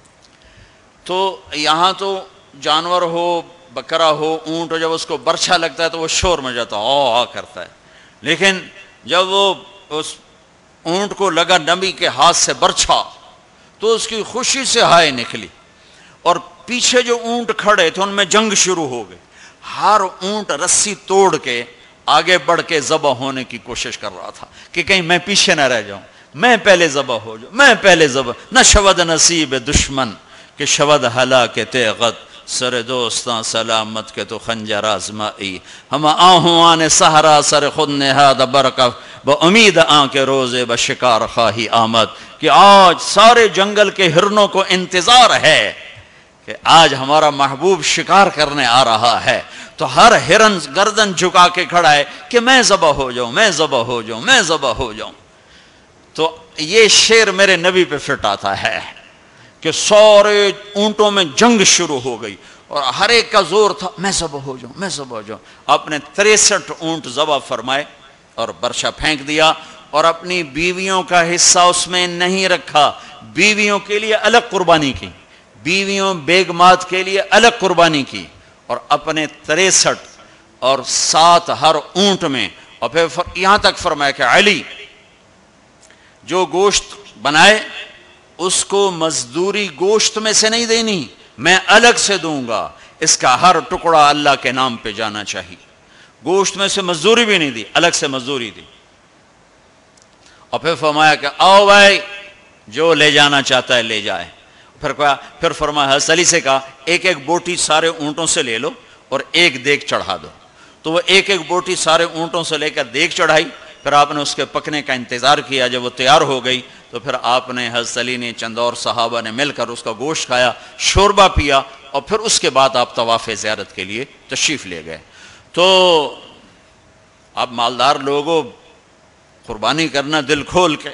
تو یہاں تو جانور ہو، بکرا ہو، اونٹ ہو، جب اس کو برچھا لگتا ہے تو وہ شور مچاتا ہے، آ کرتا ہے۔ لیکن جب وہ اس اونٹ کو لگا نبی کے ہاتھ سے برچھا تو اس کی خوشی سے ہائے نکلی، اور پیچھے جو اونٹ کھڑے تھے ان میں جنگ شروع ہو گئی، ہر اونٹ رسی توڑ کے آگے بڑھ کے ذبح ہونے کی کوشش کر رہا تھا کہ کہیں میں پیچھے نہ رہ جاؤں، میں پہلے ذبح ہو جاؤں، میں پہلے ذبح نہ شود نصیب دشمن کہ شود ہلا کے تیغت سر دوستاں سلامت کے تو خنجر آزمائی، ہم آہوان سہرا سر خود نہاد برکف با امید آن کے روزے با شکار خواہی آمد، کہ آج سارے جنگل کے ہرنوں کو انتظار ہے کہ آج ہمارا محبوب شکار کرنے آ رہا ہے۔ تو ہر ہرن گردن جھکا کے کھڑا ہے کہ میں ذبح ہو جاؤں، میں ذبح ہو جاؤں، میں ذبح ہو جاؤں۔ تو یہ شعر میرے نبی پہ فٹ آتا ہے کہ سارے اونٹوں میں جنگ شروع ہو گئی اور ہر ایک کا زور تھا میں ذبح ہو جاؤں، میں ذبح ہو جاؤں۔ آپ نے 63 اونٹ ذبح فرمائے اور برچا پھینک دیا، اور اپنی بیویوں کا حصہ اس میں نہیں رکھا، بیویوں کے لیے الگ قربانی کی، بیویوں بیگمات کے لیے الگ قربانی کی، اور اپنے 63 اور 7 ہر اونٹ میں، اور پھر یہاں تک فرمایا کہ علی جو گوشت بنائے اس کو مزدوری گوشت میں سے نہیں دینی، میں الگ سے دوں گا، اس کا ہر ٹکڑا اللہ کے نام پہ جانا چاہیے۔ گوشت میں سے مزدوری بھی نہیں دی، الگ سے مزدوری دی۔ اور پھر فرمایا کہ آؤ بھائی جو لے جانا چاہتا ہے لے جائے۔ پھر فرمایا حضرت علی سے کہا ایک ایک بوٹی سارے اونٹوں سے لے لو اور ایک دیگ چڑھا دو۔ تو وہ ایک ایک بوٹی سارے اونٹوں سے لے کر دیگ چڑھائی، پھر آپ نے اس کے پکنے کا انتظار کیا۔ جب وہ تیار ہو گئی تو پھر آپ نے حضرت علی نے چند اور صحابہ نے مل کر اس کا گوشت کھایا، شوربہ پیا، اور پھر اس کے بعد آپ طواف زیارت کے لیے تشریف لے گئے۔ تو آپ مالدار لوگوں قربانی کرنا دل کھول کے،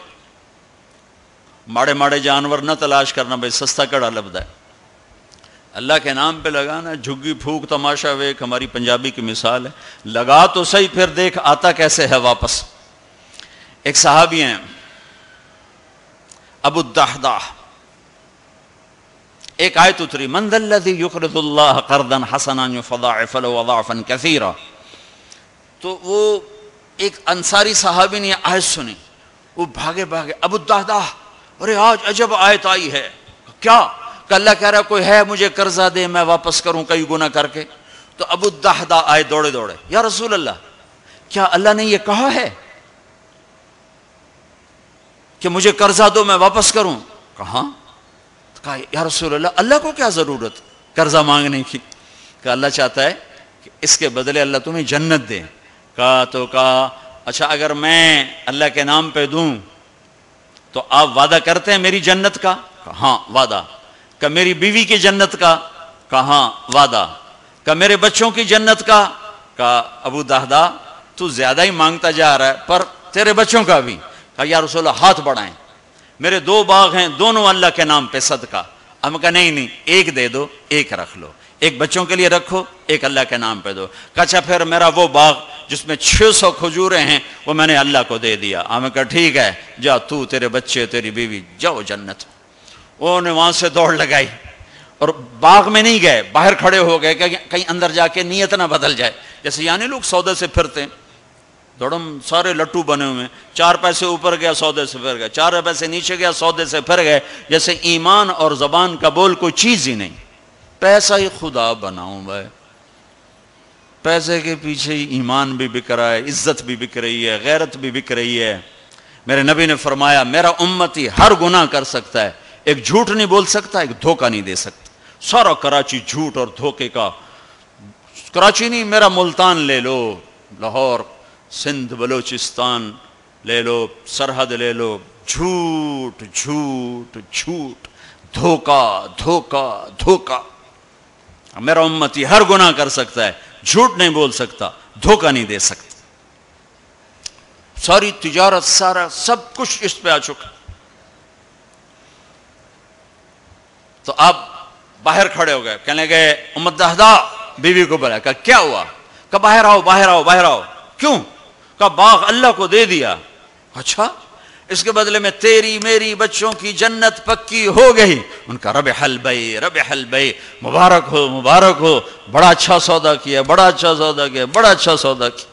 ماڑے ماڑے جانور نہ تلاش کرنا، بھائی سستا کڑا لبدا ہے، اللہ کے نام پہ لگانا، جھگی پھونک تماشا ویک ہماری پنجابی کی مثال ہے، لگا تو صحیح پھر دیکھ آتا کیسے ہے واپس۔ ایک صحابی ہیں ابو الدحداح، ایک آیت اتری من ذا الذی یقرض اللہ قرضا حسنا یضاعف له اضعافا کثیرا، تو وہ ایک انصاری صحابی نے آیت سنی، وہ بھاگے ابو الدحداح، ارے آج عجب آیت آئی ہے، کیا؟ کہ اللہ کہہ رہا کوئی ہے مجھے قرضہ دے میں واپس کروں کئی گناہ کر کے. تو ابو الدحداح آئے دوڑے یا رسول اللہ کیا اللہ نے یہ کہا ہے کہ مجھے قرضہ دو میں واپس کروں؟ کہاں؟ کہا یا رسول اللہ اللہ کو کیا ضرورت قرضہ مانگنے کی؟ کہ اللہ چاہتا ہے کہ اس کے بدلے اللہ تمہیں جنت دے. کہا اچھا اگر میں اللہ کے نام پہ دوں تو آپ وعدہ کرتے ہیں میری جنت کا؟ کہا ہاں وعدہ. کہ میری بیوی کی جنت کا؟ کہا ہاں وعدہ. کہ میرے بچوں کی جنت کا؟ کہا ابو الدحداح تو زیادہ ہی مانگتا جا رہا ہے پر تیرے بچوں کا بھی. کہا یا رسول اللہ ہاتھ بڑھائیں، میرے 2 باغ ہیں دونوں اللہ کے نام پہ صدقہ. ہم کہا نہیں ایک دے دو، ایک رکھ لو، ایک بچوں کے لیے رکھو، ایک اللہ کے نام پہ دو. کہا اچھا پھر میرا وہ باغ جس میں 600 کھجوریں ہیں وہ میں نے اللہ کو دے دیا. ہم کہا ٹھیک ہے جا تو تیرے بچے تیری بیوی جاؤ جنت. انہوں نے وہاں سے دوڑ لگائی اور باغ میں نہیں گئے، باہر کھڑے ہو گئے کہ کہیں اندر جا کے نیت نہ بدل جائے. جیسے یعنی لوگ سودے سے پھرتے ہیں، دوڑم سارے لٹو بنے ہوئے، 4 پیسے اوپر گیا سودے سے پھر گئے، 4 پیسے نیچے گیا سودے سے پھر گئے. جیسے ایمان اور زبان کا بول کوئی چیز ہی نہیں. پیسہ ہی خدا بناؤں بھائی، پیسے کے پیچھے ہی ایمان بھی بک رہا ہے، عزت بھی بک رہی ہے، غیرت بھی بک رہی ہے. میرے نبی نے فرمایا میرا امتی ہر گناہ کر سکتا ہے، ایک جھوٹ نہیں بول سکتا، ایک دھوکہ نہیں دے سکتا. سارا کراچی جھوٹ اور دھوکے کا. کراچی نہیں، میرا ملتان لے لو، لاہور، سندھ، بلوچستان لے لو، سرحد لے لو، جھوٹ جھوٹ جھوٹ، دھوکہ دھوکہ دھوکہ. میرا امتی ہر گناہ کر سکتا ہے، جھوٹ نہیں بول سکتا، دھوکہ نہیں دے سکتا. ساری تجارت سارا سب کچھ اس پہ آ چکا. تو آپ باہر کھڑے ہو گئے، کہنے گئے ام الدحداح بیوی کو بلایا. کہا کیا ہوا؟ کہا باہر آؤ باہر آؤ باہر آؤ. کیوں؟ کہا باغ اللہ کو دے دیا. اچھا اس کے بدلے میں تیری میری بچوں کی جنت پکی ہو گئی. ان کا ربح البیع ربح البیع، مبارک ہو مبارک ہو، بڑا اچھا سودا کیا بڑا اچھا سودا کیا بڑا اچھا سودا کیا.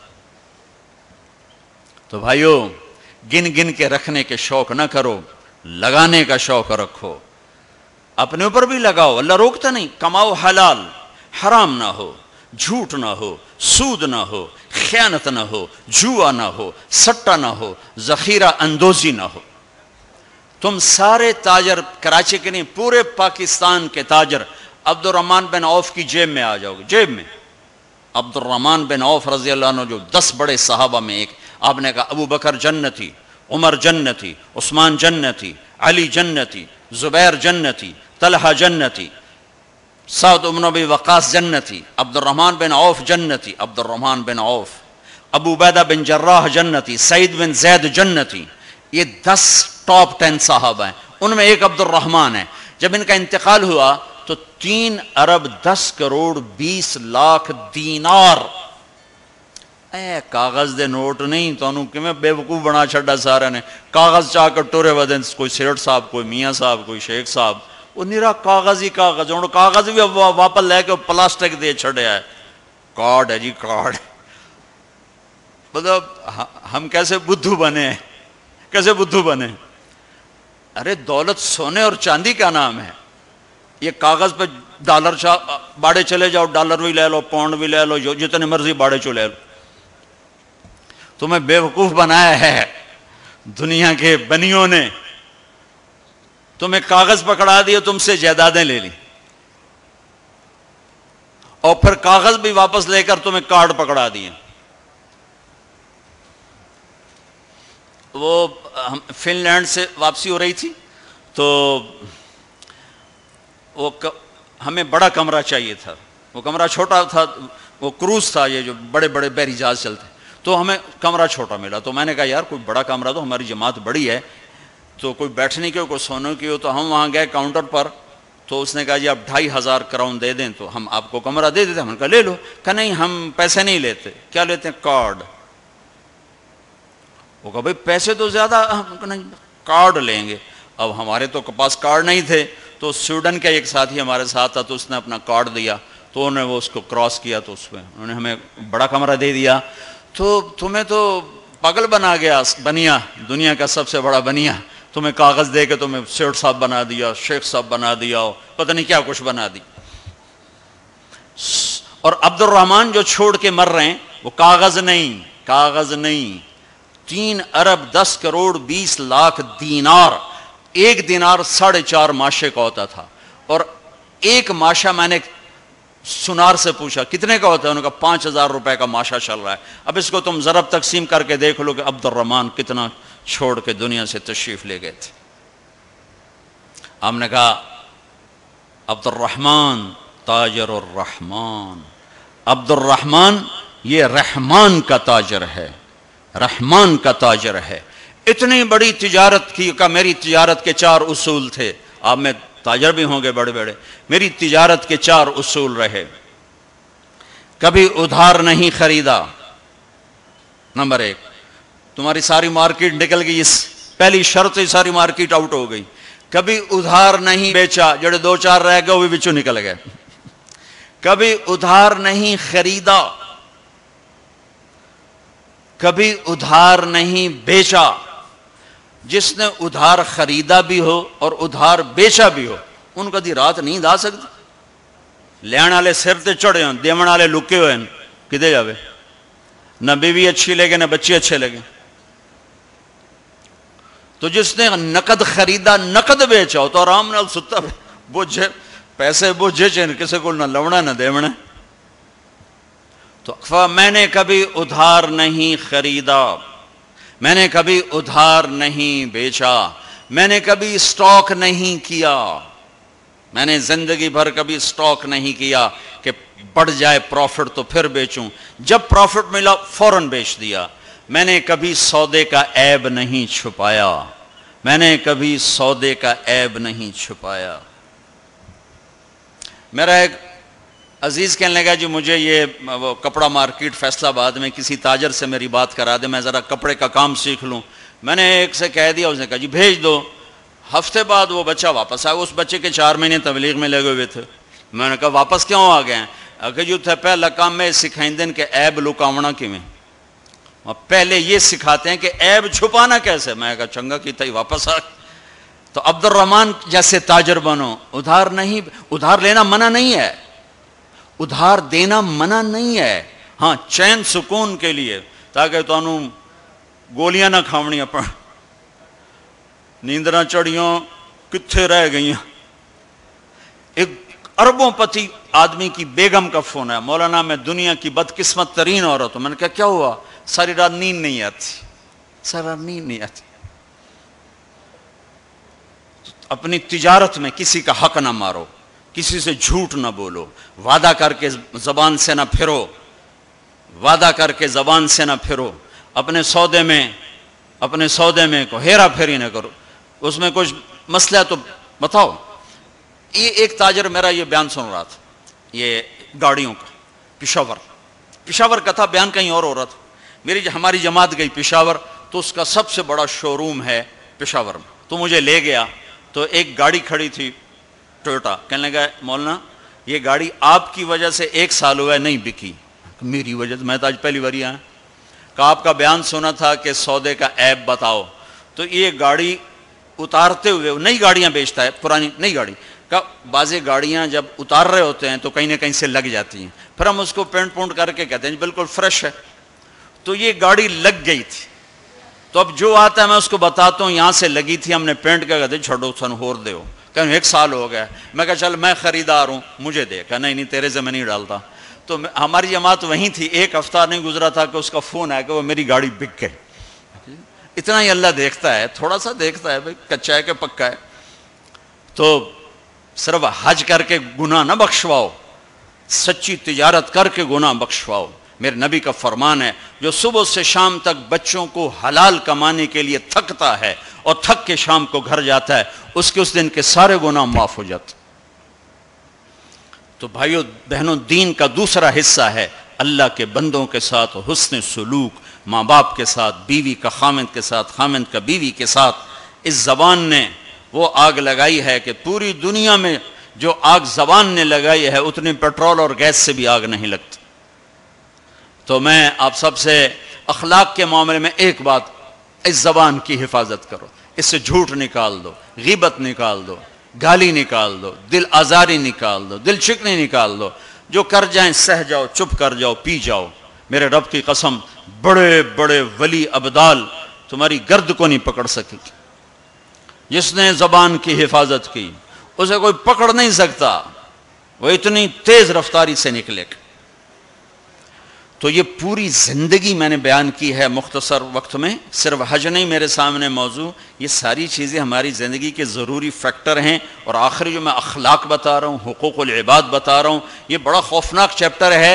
تو بھائیو گن گن کے رکھنے کے شوق نہ کرو، لگانے کا شوق رکھو. اپنے اوپر بھی لگاؤ، اللہ روکتا نہیں. کماؤ حلال، حرام نہ ہو، جھوٹ نہ ہو، سود نہ ہو، خیانت نہ ہو، جوا نہ ہو، سٹا نہ ہو، ذخیرہ اندوزی نہ ہو. تم سارے تاجر، کراچی کے نہیں پورے پاکستان کے تاجر عبد الرحمن بن عوف کی جیب میں آ جاؤ گے. جیب میں عبد الرحمن بن عوف رضی اللہ عنہ جو 10 بڑے صحابہ میں ایک، آپ نے کہا ابو بکر جنتی، عمر جنتی، عثمان جنتی، علی جنتی، زبیر جنتی، طلحہ جنتی، سعد بن ابی وقاص جنتی، عبد الرحمن بن عوف جنتی، عبد الرحمن بن عوف، ابو عبیدہ بن جراح جنتی، سعید بن زید جنتی. یہ 10 ٹاپ 10 صحابہ ہیں، ان میں ایک عبد الرحمن ہے. جب ان کا انتقال ہوا تو 3 ارب 10 کروڑ 20 لاکھ دینار، کاغذ دے نوٹ نہیں تو انہوں کہ میں بے وقوف بنا چھڑا سارے نے. کاغذ چاہ کر ٹورے ودن، کوئی سیرٹ صاحب، کوئی میاں صاحب، کوئی شیخ صاحب، وہ نیرا کاغذ ہی کاغذ. انہوں کاغذ بھی واپس لے کے پلاسٹک دے چھڑے ہے. کارڈ ہے جی کارڈ. مطلب ہم کیسے بدھو بنے ہیں، کیسے بدھو بنے. ارے دولت سونے اور چاندی کا نام ہے. یہ کاغذ پہ ڈالر باڑے چلے جاؤ، ڈالر بھی لے لو، پاؤنڈ بھی لے لو، جو جتنے مرضی باڑے چو لے لو. تمہیں بے وقوف بنایا ہے دنیا کے بنیوں نے. تمہیں کاغذ پکڑا دیے، تم سے جائیدادیں لے لی، اور پھر کاغذ بھی واپس لے کر تمہیں کارڈ پکڑا دیے. وہ فن لینڈ سے واپسی ہو رہی تھی تو وہ ہمیں بڑا کمرہ چاہیے تھا. وہ کمرہ چھوٹا تھا، وہ کروز تھا، یہ جو بڑے بڑے بحری جہاز چلتے، تو ہمیں کمرہ چھوٹا ملا. تو میں نے کہا یار کوئی بڑا کمرہ، تو ہماری جماعت بڑی ہے تو کوئی بیٹھنے کی ہو کوئی سونے کی ہو. تو ہم وہاں گئے کاؤنٹر پر، تو اس نے کہا جی آپ 2500 کراؤن دے دیں تو ہم آپ کو کمرہ دے دیتے. ہم نے کہا لے لو. کہا نہیں ہم پیسے نہیں لیتے. کیا لیتے ہیں؟ کارڈ. وہ کہا بھائی پیسے تو زیادہ، ہم کہا نہیں کارڈ لیں گے. اب ہمارے تو پاس کارڈ نہیں تھے، تو سویڈن کا ایک ساتھی ہمارے ساتھ تھا، تو اس نے اپنا کارڈ دیا، تو انہوں نے وہ اس کو کراس کیا، تو اس میں انہوں نے ہمیں بڑا کمرہ دے دیا. تو تمہیں تو پاگل بنیا دنیا کا سب سے بڑا بنیا، تمہیں کاغذ دے کے تمہیں سیٹ صاحب بنا دیا، شیخ صاحب بنا دیا، پتہ نہیں کیا کچھ بنا دی. اور عبد الرحمن جو چھوڑ کے مر رہے ہیں وہ کاغذ نہیں 3 ارب 10 کروڑ 20 لاکھ دینار. ایک دینار 4.5 ماشے کا ہوتا تھا، اور ایک ماشا میں نے سنار سے پوچھا کتنے کا ہوتا ہے، انہوں نے کہا 5,000 روپے کا ماشا چل رہا ہے. اب اس کو تم ضرب تقسیم کر کے دیکھ لو کہ عبد الرحمن کتنا چھوڑ کے دنیا سے تشریف لے گئے تھے. ہم نے کہا عبد الرحمن تاجر الرحمن، عبد الرحمن یہ رحمان کا تاجر ہے، رحمان کا تاجر ہے. اتنی بڑی تجارت کی کہ میری تجارت کے 4 اصول تھے. آپ میں تاجر بھی ہوں گے بڑے بڑے، میری تجارت کے 4 اصول رہے. کبھی ادھار نہیں خریدا، نمبر 1. تمہاری ساری مارکیٹ نکل گئی، اس پہلی شرط ہی ساری مارکیٹ آؤٹ ہو گئی. کبھی ادھار نہیں بیچا، جڑے 2-4 رہ گئے وہ بھی بچوں نکل گئے. کبھی ادھار نہیں خریدا، کبھی ادھار نہیں بیچا. جس نے ادھار خریدا بھی ہو اور ادھار بیچا بھی ہو، ان کو دی رات نیند آ سکتی. لین والے سر تے چڑھے ہوں، دیون والے لکے ہوئے ہیں، کدے جاوے؟ نہ بیوی اچھی لگے نہ بچے اچھے لگے. تو جس نے نقد خریدا نقد بیچا ہو تو آرام نال ستا بوجھے پیسے بوجھے چین کسے کو نہ لونا نہ دیونا. تو میں نے کبھی ادھار نہیں خریدا، میں نے کبھی ادھار نہیں بیچا، میں نے کبھی سٹاک نہیں کیا. میں نے زندگی بھر کبھی سٹاک نہیں کیا کہ بڑھ جائے پروفٹ تو پھر بیچوں، جب پروفٹ ملا فوراً بیچ دیا. میں نے کبھی سودے کا عیب نہیں چھپایا، میں نے کبھی سودے کا عیب نہیں چھپایا. میرا ایک عزیز کہنے لگا جی مجھے یہ وہ کپڑا مارکیٹ فیصل آباد میں کسی تاجر سے میری بات کرا دے، میں ذرا کپڑے کا کام سیکھ لوں. میں نے ایک سے کہہ دیا، اس نے کہا جی بھیج دو. ہفتے بعد وہ بچہ واپس آیا. اس بچے کے 4 مہینے تبلیغ میں لگے ہوئے تھے. میں نے کہا واپس کیوں آ گئے ہیں؟ کہ جو تھا پہلا کام میں سکھائیں دن کہ عیب لکاونا کی میں پہلے یہ سکھاتے ہیں کہ عیب چھپانا کیسے. میں کہا چنگا کیتا ہی واپس آ. تو عبد الرحمن جیسے تاجر بنو. ادھار نہیں، ادھار لینا منع نہیں ہے، ادھار دینا منع نہیں ہے. ہاں چین سکون کے لیے، تاکہ تو انہوں گولیاں نہ کھاونیاں پڑ، نیندرہ چڑیوں کتھے رہ گئیں. ایک اربوں پتی آدمی کی بیگم کا فون ہے، مولانا میں دنیا کی بدقسمت ترین عورت ہوں. میں نے کہا کیا ہوا؟ ساری رات نیند نہیں آتی، ساری رات نیند نہیں آتی. اپنی تجارت میں کسی کا حق نہ مارو، کسی سے جھوٹ نہ بولو، وعدہ کر کے زبان سے نہ پھرو، وعدہ کر کے زبان سے نہ پھرو. اپنے سودے میں کو ہیرا پھیری نہ کرو. اس میں کچھ مسئلہ ہے تو بتاؤ. یہ ایک تاجر میرا یہ بیان سن رہا تھا، یہ گاڑیوں کا، پشاور کا تھا، بیان کہیں اور ہو رہا تھا. ہماری جماعت گئی پشاور، تو اس کا سب سے بڑا شو روم ہے پشاور میں. تو مجھے لے گیا، تو ایک گاڑی کھڑی تھی ٹویوٹا. کہنے لگا مولانا یہ گاڑی آپ کی وجہ سے 1 سال ہوا ہے نہیں بکی. میری وجہ سے؟ میں تو آج پہلی بار آیا. کہ آپ کا بیان سنا تھا کہ سودے کا عیب بتاؤ. تو یہ گاڑی اتارتے ہوئے، نئی گاڑیاں بیچتا ہے، پرانی نئی گاڑی کا. بعض گاڑیاں جب اتار رہے ہوتے ہیں تو کہیں نہ کہیں سے لگ جاتی ہیں، پھر ہم اس کو پینٹ پونٹ کر کے کہتے ہیں بالکل فریش ہے. تو یہ گاڑی لگ گئی تھی. تو اب جو آتا ہے میں اس کو بتاتا ہوں یہاں سے لگی تھی، ہم نے پینٹ کیا، کہتے چھوڑو سن ہور دے ہو. کہ 1 سال ہو گیا. میں کہا چل میں خریدار ہوں مجھے دے. کہا نہیں تیرے سے میں نہیں ڈالتا. تو ہماری جماعت وہیں تھی. 1 ہفتہ نہیں گزرا تھا کہ اس کا فون آیا کہ وہ میری گاڑی بک گئی. اتنا ہی اللہ دیکھتا ہے، تھوڑا سا دیکھتا ہے بھائی کچا ہے کہ پکا ہے. تو صرف حج کر کے گناہ نہ بخشواؤ، سچی تجارت کر کے گناہ بخشواؤ. میرے نبی کا فرمان ہے جو صبح سے شام تک بچوں کو حلال کمانے کے لیے تھکتا ہے اور تھک کے شام کو گھر جاتا ہے، اس کے اس دن کے سارے گناہ معاف ہو جاتے. تو بھائیو بہنوں، دین کا دوسرا حصہ ہے اللہ کے بندوں کے ساتھ حسن سلوک، ماں باپ کے ساتھ، بیوی کا خامند کے ساتھ، خامند کا بیوی کے ساتھ. اس زبان نے وہ آگ لگائی ہے کہ پوری دنیا میں جو آگ زبان نے لگائی ہے اتنی پیٹرول اور گیس سے بھی آگ نہیں لگتی۔ تو میں آپ سب سے اخلاق کے معاملے میں ایک بات، اس زبان کی حفاظت کرو، اس سے جھوٹ نکال دو، غیبت نکال دو، گالی نکال دو، دل آزاری نکال دو، دل شکنی نکال دو، جو کر جائیں سہ جاؤ، چپ کر جاؤ، پی جاؤ۔ میرے رب کی قسم، بڑے بڑے ولی ابدال تمہاری گرد کو نہیں پکڑ سکے گی۔ جس نے زبان کی حفاظت کی اسے کوئی پکڑ نہیں سکتا، وہ اتنی تیز رفتاری سے نکلے گا۔ تو یہ پوری زندگی میں نے بیان کی ہے مختصر وقت میں، صرف حج نہیں میرے سامنے موضوع، یہ ساری چیزیں ہماری زندگی کے ضروری فیکٹر ہیں۔ اور آخری جو میں اخلاق بتا رہا ہوں، حقوق العباد بتا رہا ہوں، یہ بڑا خوفناک چیپٹر ہے۔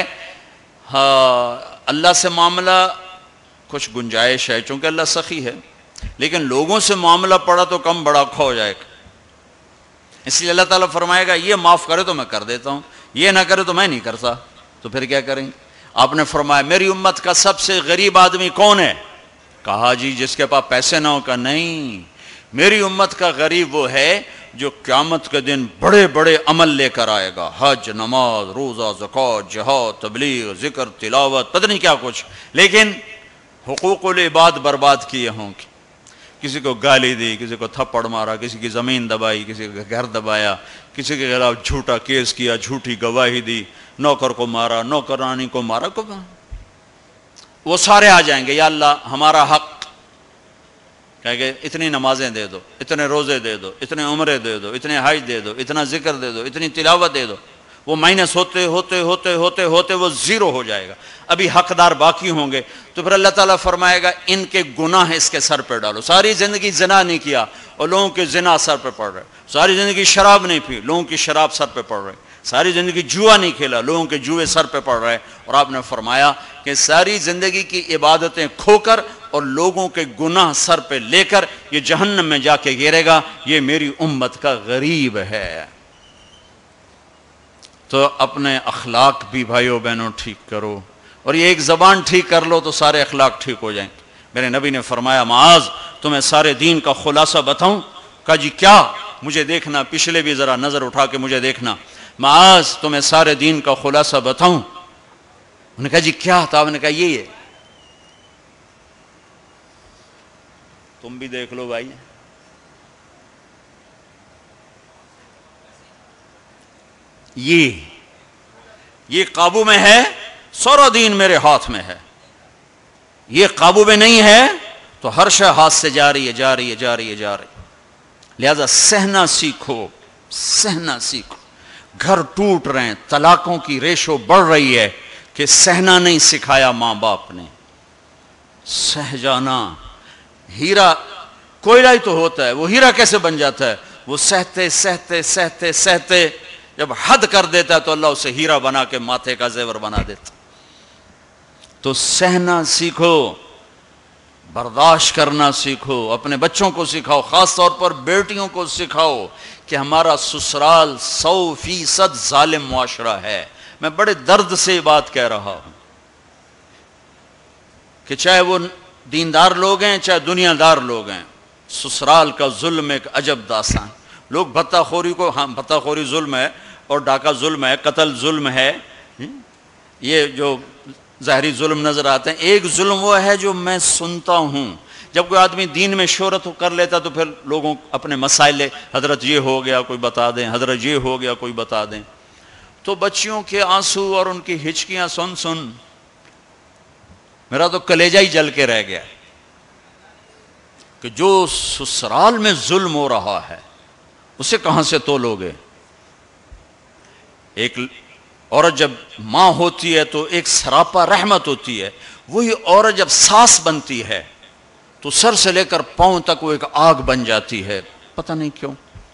اللہ سے معاملہ کچھ گنجائش ہے چونکہ اللہ سخی ہے، لیکن لوگوں سے معاملہ پڑا تو کم بڑا کھو جائے گا۔ اس لیے اللہ تعالیٰ فرمائے گا یہ معاف کرے تو میں کر دیتا ہوں، یہ نہ کرے تو میں نہیں کرتا، تو پھر کیا کریں گے؟ آپ نے فرمایا میری امت کا سب سے غریب آدمی کون ہے؟ کہا جی جس کے پاس پیسے نہ ہو۔ کا نہیں، میری امت کا غریب وہ ہے جو قیامت کے دن بڑے بڑے عمل لے کر آئے گا، حج، نماز، روزہ، زکوٰۃ، جہاد، تبلیغ، ذکر، تلاوت، پتہ نہیں کیا کچھ، لیکن حقوق العباد برباد کیے ہوں گے۔ کسی کو گالی دی، کسی کو تھپڑ مارا، کسی کی زمین دبائی، کسی کا گھر دبایا، کسی کے خلاف جھوٹا کیس کیا، جھوٹی گواہی دی، نوکر کو مارا، نوکرانی کو مارا، وہ سارے آ جائیں گے، یا اللہ ہمارا حق، کہے گے اتنی نمازیں دے دو، اتنے روزے دے دو، اتنے عمرے دے دو، اتنے حج دے دو، اتنا ذکر دے دو، اتنی تلاوت دے دو۔ وہ مائنس ہوتے ہوتے ہوتے ہوتے ہوتے وہ زیرو ہو جائے گا، ابھی حقدار باقی ہوں گے۔ تو پھر اللہ تعالیٰ فرمائے گا ان کے گناہ اس کے سر پہ ڈالو۔ ساری زندگی زنا نہیں کیا اور لوگوں کے زنا سر پہ پڑ رہے، ساری زندگی شراب نہیں پی، لوگوں کی شراب سر پہ پڑ رہے، ساری زندگی جوا نہیں کھیلا، لوگوں کے جوئے سر پہ پڑ رہے۔ اور آپ نے فرمایا کہ ساری زندگی کی عبادتیں کھو کر اور لوگوں کے گناہ سر پہ لے کر یہ جہنم میں جا کے گرے گا، یہ میری امت کا غریب ہے۔ تو اپنے اخلاق بھی بھائیو بہنوں ٹھیک کرو، اور یہ ایک زبان ٹھیک کر لو تو سارے اخلاق ٹھیک ہو جائیں۔ میرے نبی نے فرمایا معاذ تمہیں سارے دین کا خلاصہ بتاؤں؟ کہا جی کیا؟ مجھے دیکھنا، پچھلے بھی ذرا نظر اٹھا کے مجھے دیکھنا۔ معاذ تمہیں سارے دین کا خلاصہ بتاؤں؟ انہوں نے کہا جی کیا تھا؟ آپ نے کہا یہ ہے، تم بھی دیکھ لو بھائی، یہ قابو میں ہے، سارا دین میرے ہاتھ میں ہے۔ یہ قابو میں نہیں ہے تو ہر شے ہاتھ سے جا رہی ہے، جا رہی ہے، جا رہی ہے، جا رہی ہے۔ لہذا سہنا سیکھو، سہنا سیکھو۔ گھر ٹوٹ رہے ہیں، طلاقوں کی ریشو بڑھ رہی ہے کہ سہنا نہیں سکھایا ماں باپ نے۔ سہ جانا، ہیرا کوئلہ ہی تو ہوتا ہے، وہ ہیرا کیسے بن جاتا ہے؟ وہ سہتے سہتے سہتے سہتے جب حد کر دیتا ہے تو اللہ اسے ہیرا بنا کے ماتھے کا زیور بنا دیتا۔ تو سہنا سیکھو، برداشت کرنا سیکھو، اپنے بچوں کو سکھاؤ، خاص طور پر بیٹیوں کو سکھاؤ کہ ہمارا سسرال 100% ظالم معاشرہ ہے۔ میں بڑے درد سے یہ بات کہہ رہا ہوں کہ چاہے وہ دیندار لوگ ہیں چاہے دنیا دار لوگ ہیں، سسرال کا ظلم ایک عجب داستان۔ لوگ بھتہ خوری کو، ہاں بھتہ خوری ظلم ہے اور ڈاکہ ظلم ہے، قتل ظلم ہے، یہ جو ظاہری ظلم نظر آتے ہیں۔ ایک ظلم وہ ہے جو میں سنتا ہوں، جب کوئی آدمی دین میں شہرت کر لیتا تو پھر لوگوں اپنے مسائل، حضرت یہ ہو گیا کوئی بتا دیں، حضرت یہ ہو گیا کوئی بتا دیں، تو بچیوں کے آنسو اور ان کی ہچکیاں سن سن میرا تو کلیجہ ہی جل کے رہ گیا کہ جو سسرال میں ظلم ہو رہا ہے اسے کہاں سے تولوگے؟ ایک عورت جب ماں ہوتی ہے تو ایک سراپا رحمت ہوتی ہے، وہی عورت جب ساس بنتی ہے تو سر سے لے کر پاؤں تک وہ ایک آگ بن جاتی ہے، پتہ نہیں کیوں۔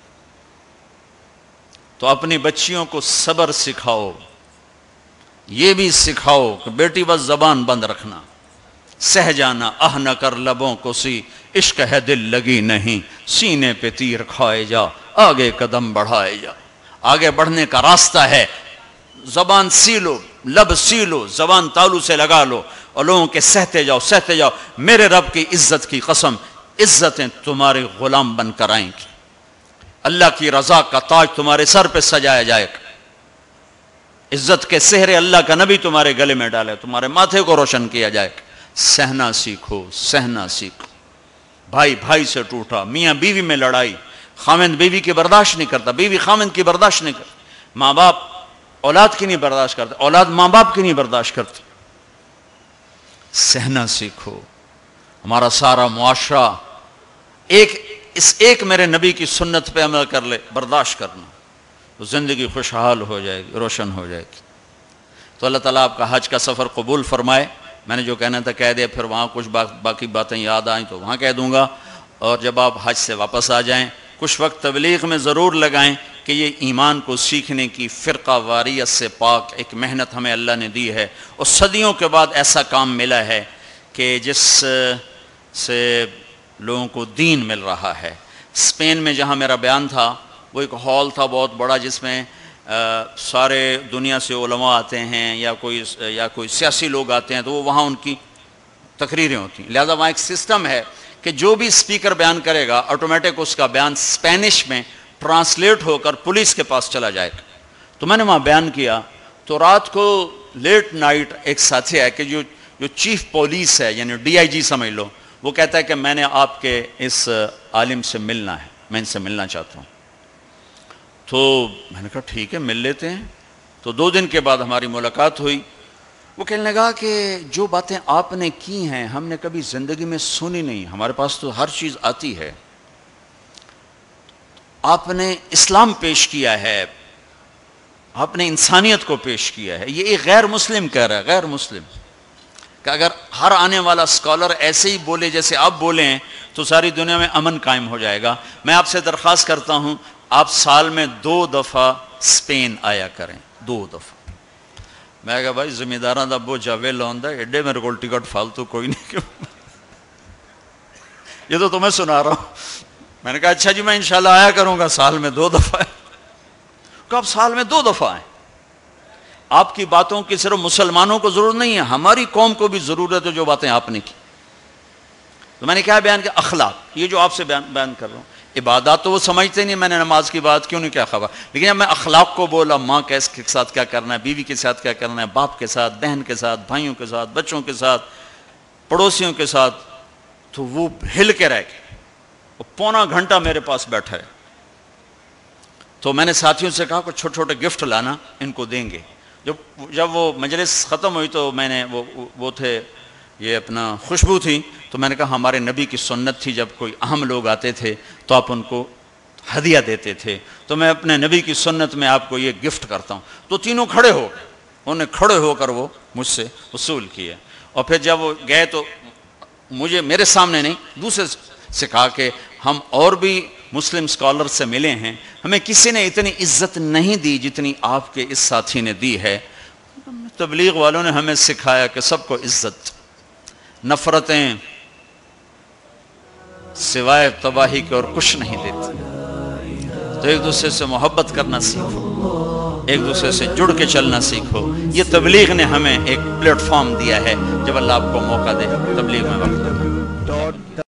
تو اپنی بچیوں کو صبر سکھاؤ، یہ بھی سکھاؤ کہ بیٹی بس زبان بند رکھنا، سہ جانا، آہ نہ کر لبوں کو سی، عشق ہے دل لگی نہیں، سینے پہ تیر کھائے جا، آگے قدم بڑھائے جا۔ آگے بڑھنے کا راستہ ہے، زبان سی لو، لب سی لو، زبان تالو سے لگا لو اور لوگوں کے سہتے جاؤ، سہتے جاؤ۔ میرے رب کی عزت کی قسم، عزتیں تمہارے غلام بن کر آئیں گی، اللہ کی رضا کا تاج تمہارے سر پہ سجایا جائے گا، عزت کے سہرے اللہ کا نبی تمہارے گلے میں ڈالے، تمہارے ماتھے کو روشن کیا جائے گا۔ سہنا سیکھو، سہنا سیکھو۔ بھائی بھائی سے ٹوٹا، میاں بیوی میں لڑائی، خاوند بیوی کی برداشت نہیں کرتا، بیوی خاوند کی برداشت نہیں کرتا، ماں باپ اولاد کی نہیں برداشت کرتا، اولاد ماں باپ کی نہیں برداشت کرتی۔ سہنا سیکھو۔ ہمارا سارا معاشرہ ایک میرے نبی کی سنت پہ عمل کر لے، برداشت کرنا، تو زندگی خوشحال ہو جائے گی، روشن ہو جائے گی۔ تو اللہ تعالیٰ آپ کا حج کا سفر قبول فرمائے۔ میں نے جو کہنا تھا کہہ دیا، پھر وہاں کچھ باقی باتیں یاد آئیں تو وہاں کہہ دوں گا، اور جب آپ حج سے واپس آ جائیں کچھ وقت تبلیغ میں ضرور لگائیں کہ یہ ایمان کو سیکھنے کی فرقہ واریت سے پاک ایک محنت ہمیں اللہ نے دی ہے، اور صدیوں کے بعد ایسا کام ملا ہے کہ جس سے لوگوں کو دین مل رہا ہے۔ اسپین میں جہاں میرا بیان تھا وہ ایک ہال تھا بہت بڑا، جس میں سارے دنیا سے علماء آتے ہیں یا کوئی سیاسی لوگ آتے ہیں، تو وہ وہاں ان کی تقریریں ہوتی ہیں، لہذا وہاں ایک سسٹم ہے کہ جو بھی اسپیکر بیان کرے گا آٹومیٹک اس کا بیان اسپینش میں ٹرانسلیٹ ہو کر پولیس کے پاس چلا جائے گا۔ تو میں نے وہاں بیان کیا، تو رات کو لیٹ نائٹ ایک ساتھی ہے کہ جو چیف پولیس ہے، یعنی ڈی آئی جی سمجھ لو، وہ کہتا ہے کہ میں نے آپ کے اس عالم سے ملنا ہے، میں ان سے ملنا چاہتا ہوں۔ تو میں نے کہا ٹھیک ہے مل لیتے ہیں۔ تو 2 دن کے بعد ہماری ملاقات ہوئی۔ وہ کہنے لگا کہ جو باتیں آپ نے کی ہیں ہم نے کبھی زندگی میں سنی نہیں، ہمارے پاس تو ہر چیز آتی ہے، آپ نے اسلام پیش کیا ہے، آپ نے انسانیت کو پیش کیا ہے۔ یہ ایک غیر مسلم کہہ رہا ہے، غیر مسلم، کہ اگر ہر آنے والا اسکالر ایسے ہی بولے جیسے آپ بولے ہیں تو ساری دنیا میں امن قائم ہو جائے گا۔ میں آپ سے درخواست کرتا ہوں آپ سال میں 2 دفعہ اسپین آیا کریں، 2 دفعہ۔ میں کہا بھائی ذمہ داراں دا بوجھ جاوے لوندا ایڈے میرے کو ٹکٹ فالتو کوئی نہیں، کیوں یہ تو تمہیں سنا رہا ہوں۔ میں نے کہا اچھا جی میں انشاءاللہ آیا کروں گا، سال میں 2 دفعہ۔ کہ آپ سال میں 2 دفعہ آئیں۔ آپ کی باتوں کی صرف مسلمانوں کو ضرورت نہیں ہے، ہماری قوم کو بھی ضرورت ہے جو باتیں آپ نے کی۔ تو میں نے کیا بیان کیا؟ اخلاق، یہ جو آپ سے بیان کر رہا ہوں۔ عبادات تو وہ سمجھتے نہیں، میں نے نماز کی بات کیوں نہیں کیا خبر، لیکن جب میں اخلاق کو بولا، ماں کے ساتھ کیا کرنا ہے، بیوی کے ساتھ کیا کرنا ہے، باپ کے ساتھ، بہن کے ساتھ، بھائیوں کے ساتھ، بچوں کے ساتھ، پڑوسیوں کے ساتھ، تو وہ ہل کے رہ گئے۔ وہ پونا گھنٹہ میرے پاس بیٹھا ہے۔ تو میں نے ساتھیوں سے کہا کہ چھوٹے چھوٹے گفٹ لانا، ان کو دیں گے۔ جب وہ مجلس ختم ہوئی تو میں نے وہ تھے یہ اپنا خوشبو تھی، تو میں نے کہا ہمارے نبی کی سنت تھی جب کوئی اہم لوگ آتے تھے تو آپ ان کو ہدیہ دیتے تھے، تو میں اپنے نبی کی سنت میں آپ کو یہ گفٹ کرتا ہوں۔ تو تینوں کھڑے ہو گئے، انہوں نے کھڑے ہو کر وہ مجھ سے وصول کیے، اور پھر جب وہ گئے تو میرے سامنے نہیں، دوسرے سے کہا کہ ہم اور بھی مسلم اسکالر سے ملے ہیں، ہمیں کسی نے اتنی عزت نہیں دی جتنی آپ کے اس ساتھی نے دی ہے۔ تبلیغ والوں نے ہمیں سکھایا کہ سب کو عزت، نفرتیں سوائے تباہی کے اور کچھ نہیں دیتی۔ تو ایک دوسرے سے محبت کرنا سیکھو، ایک دوسرے سے جڑ کے چلنا سیکھو۔ یہ تبلیغ نے ہمیں ایک پلیٹ فارم دیا ہے، جب اللہ آپ کو موقع دے تبلیغ میں وقت دے۔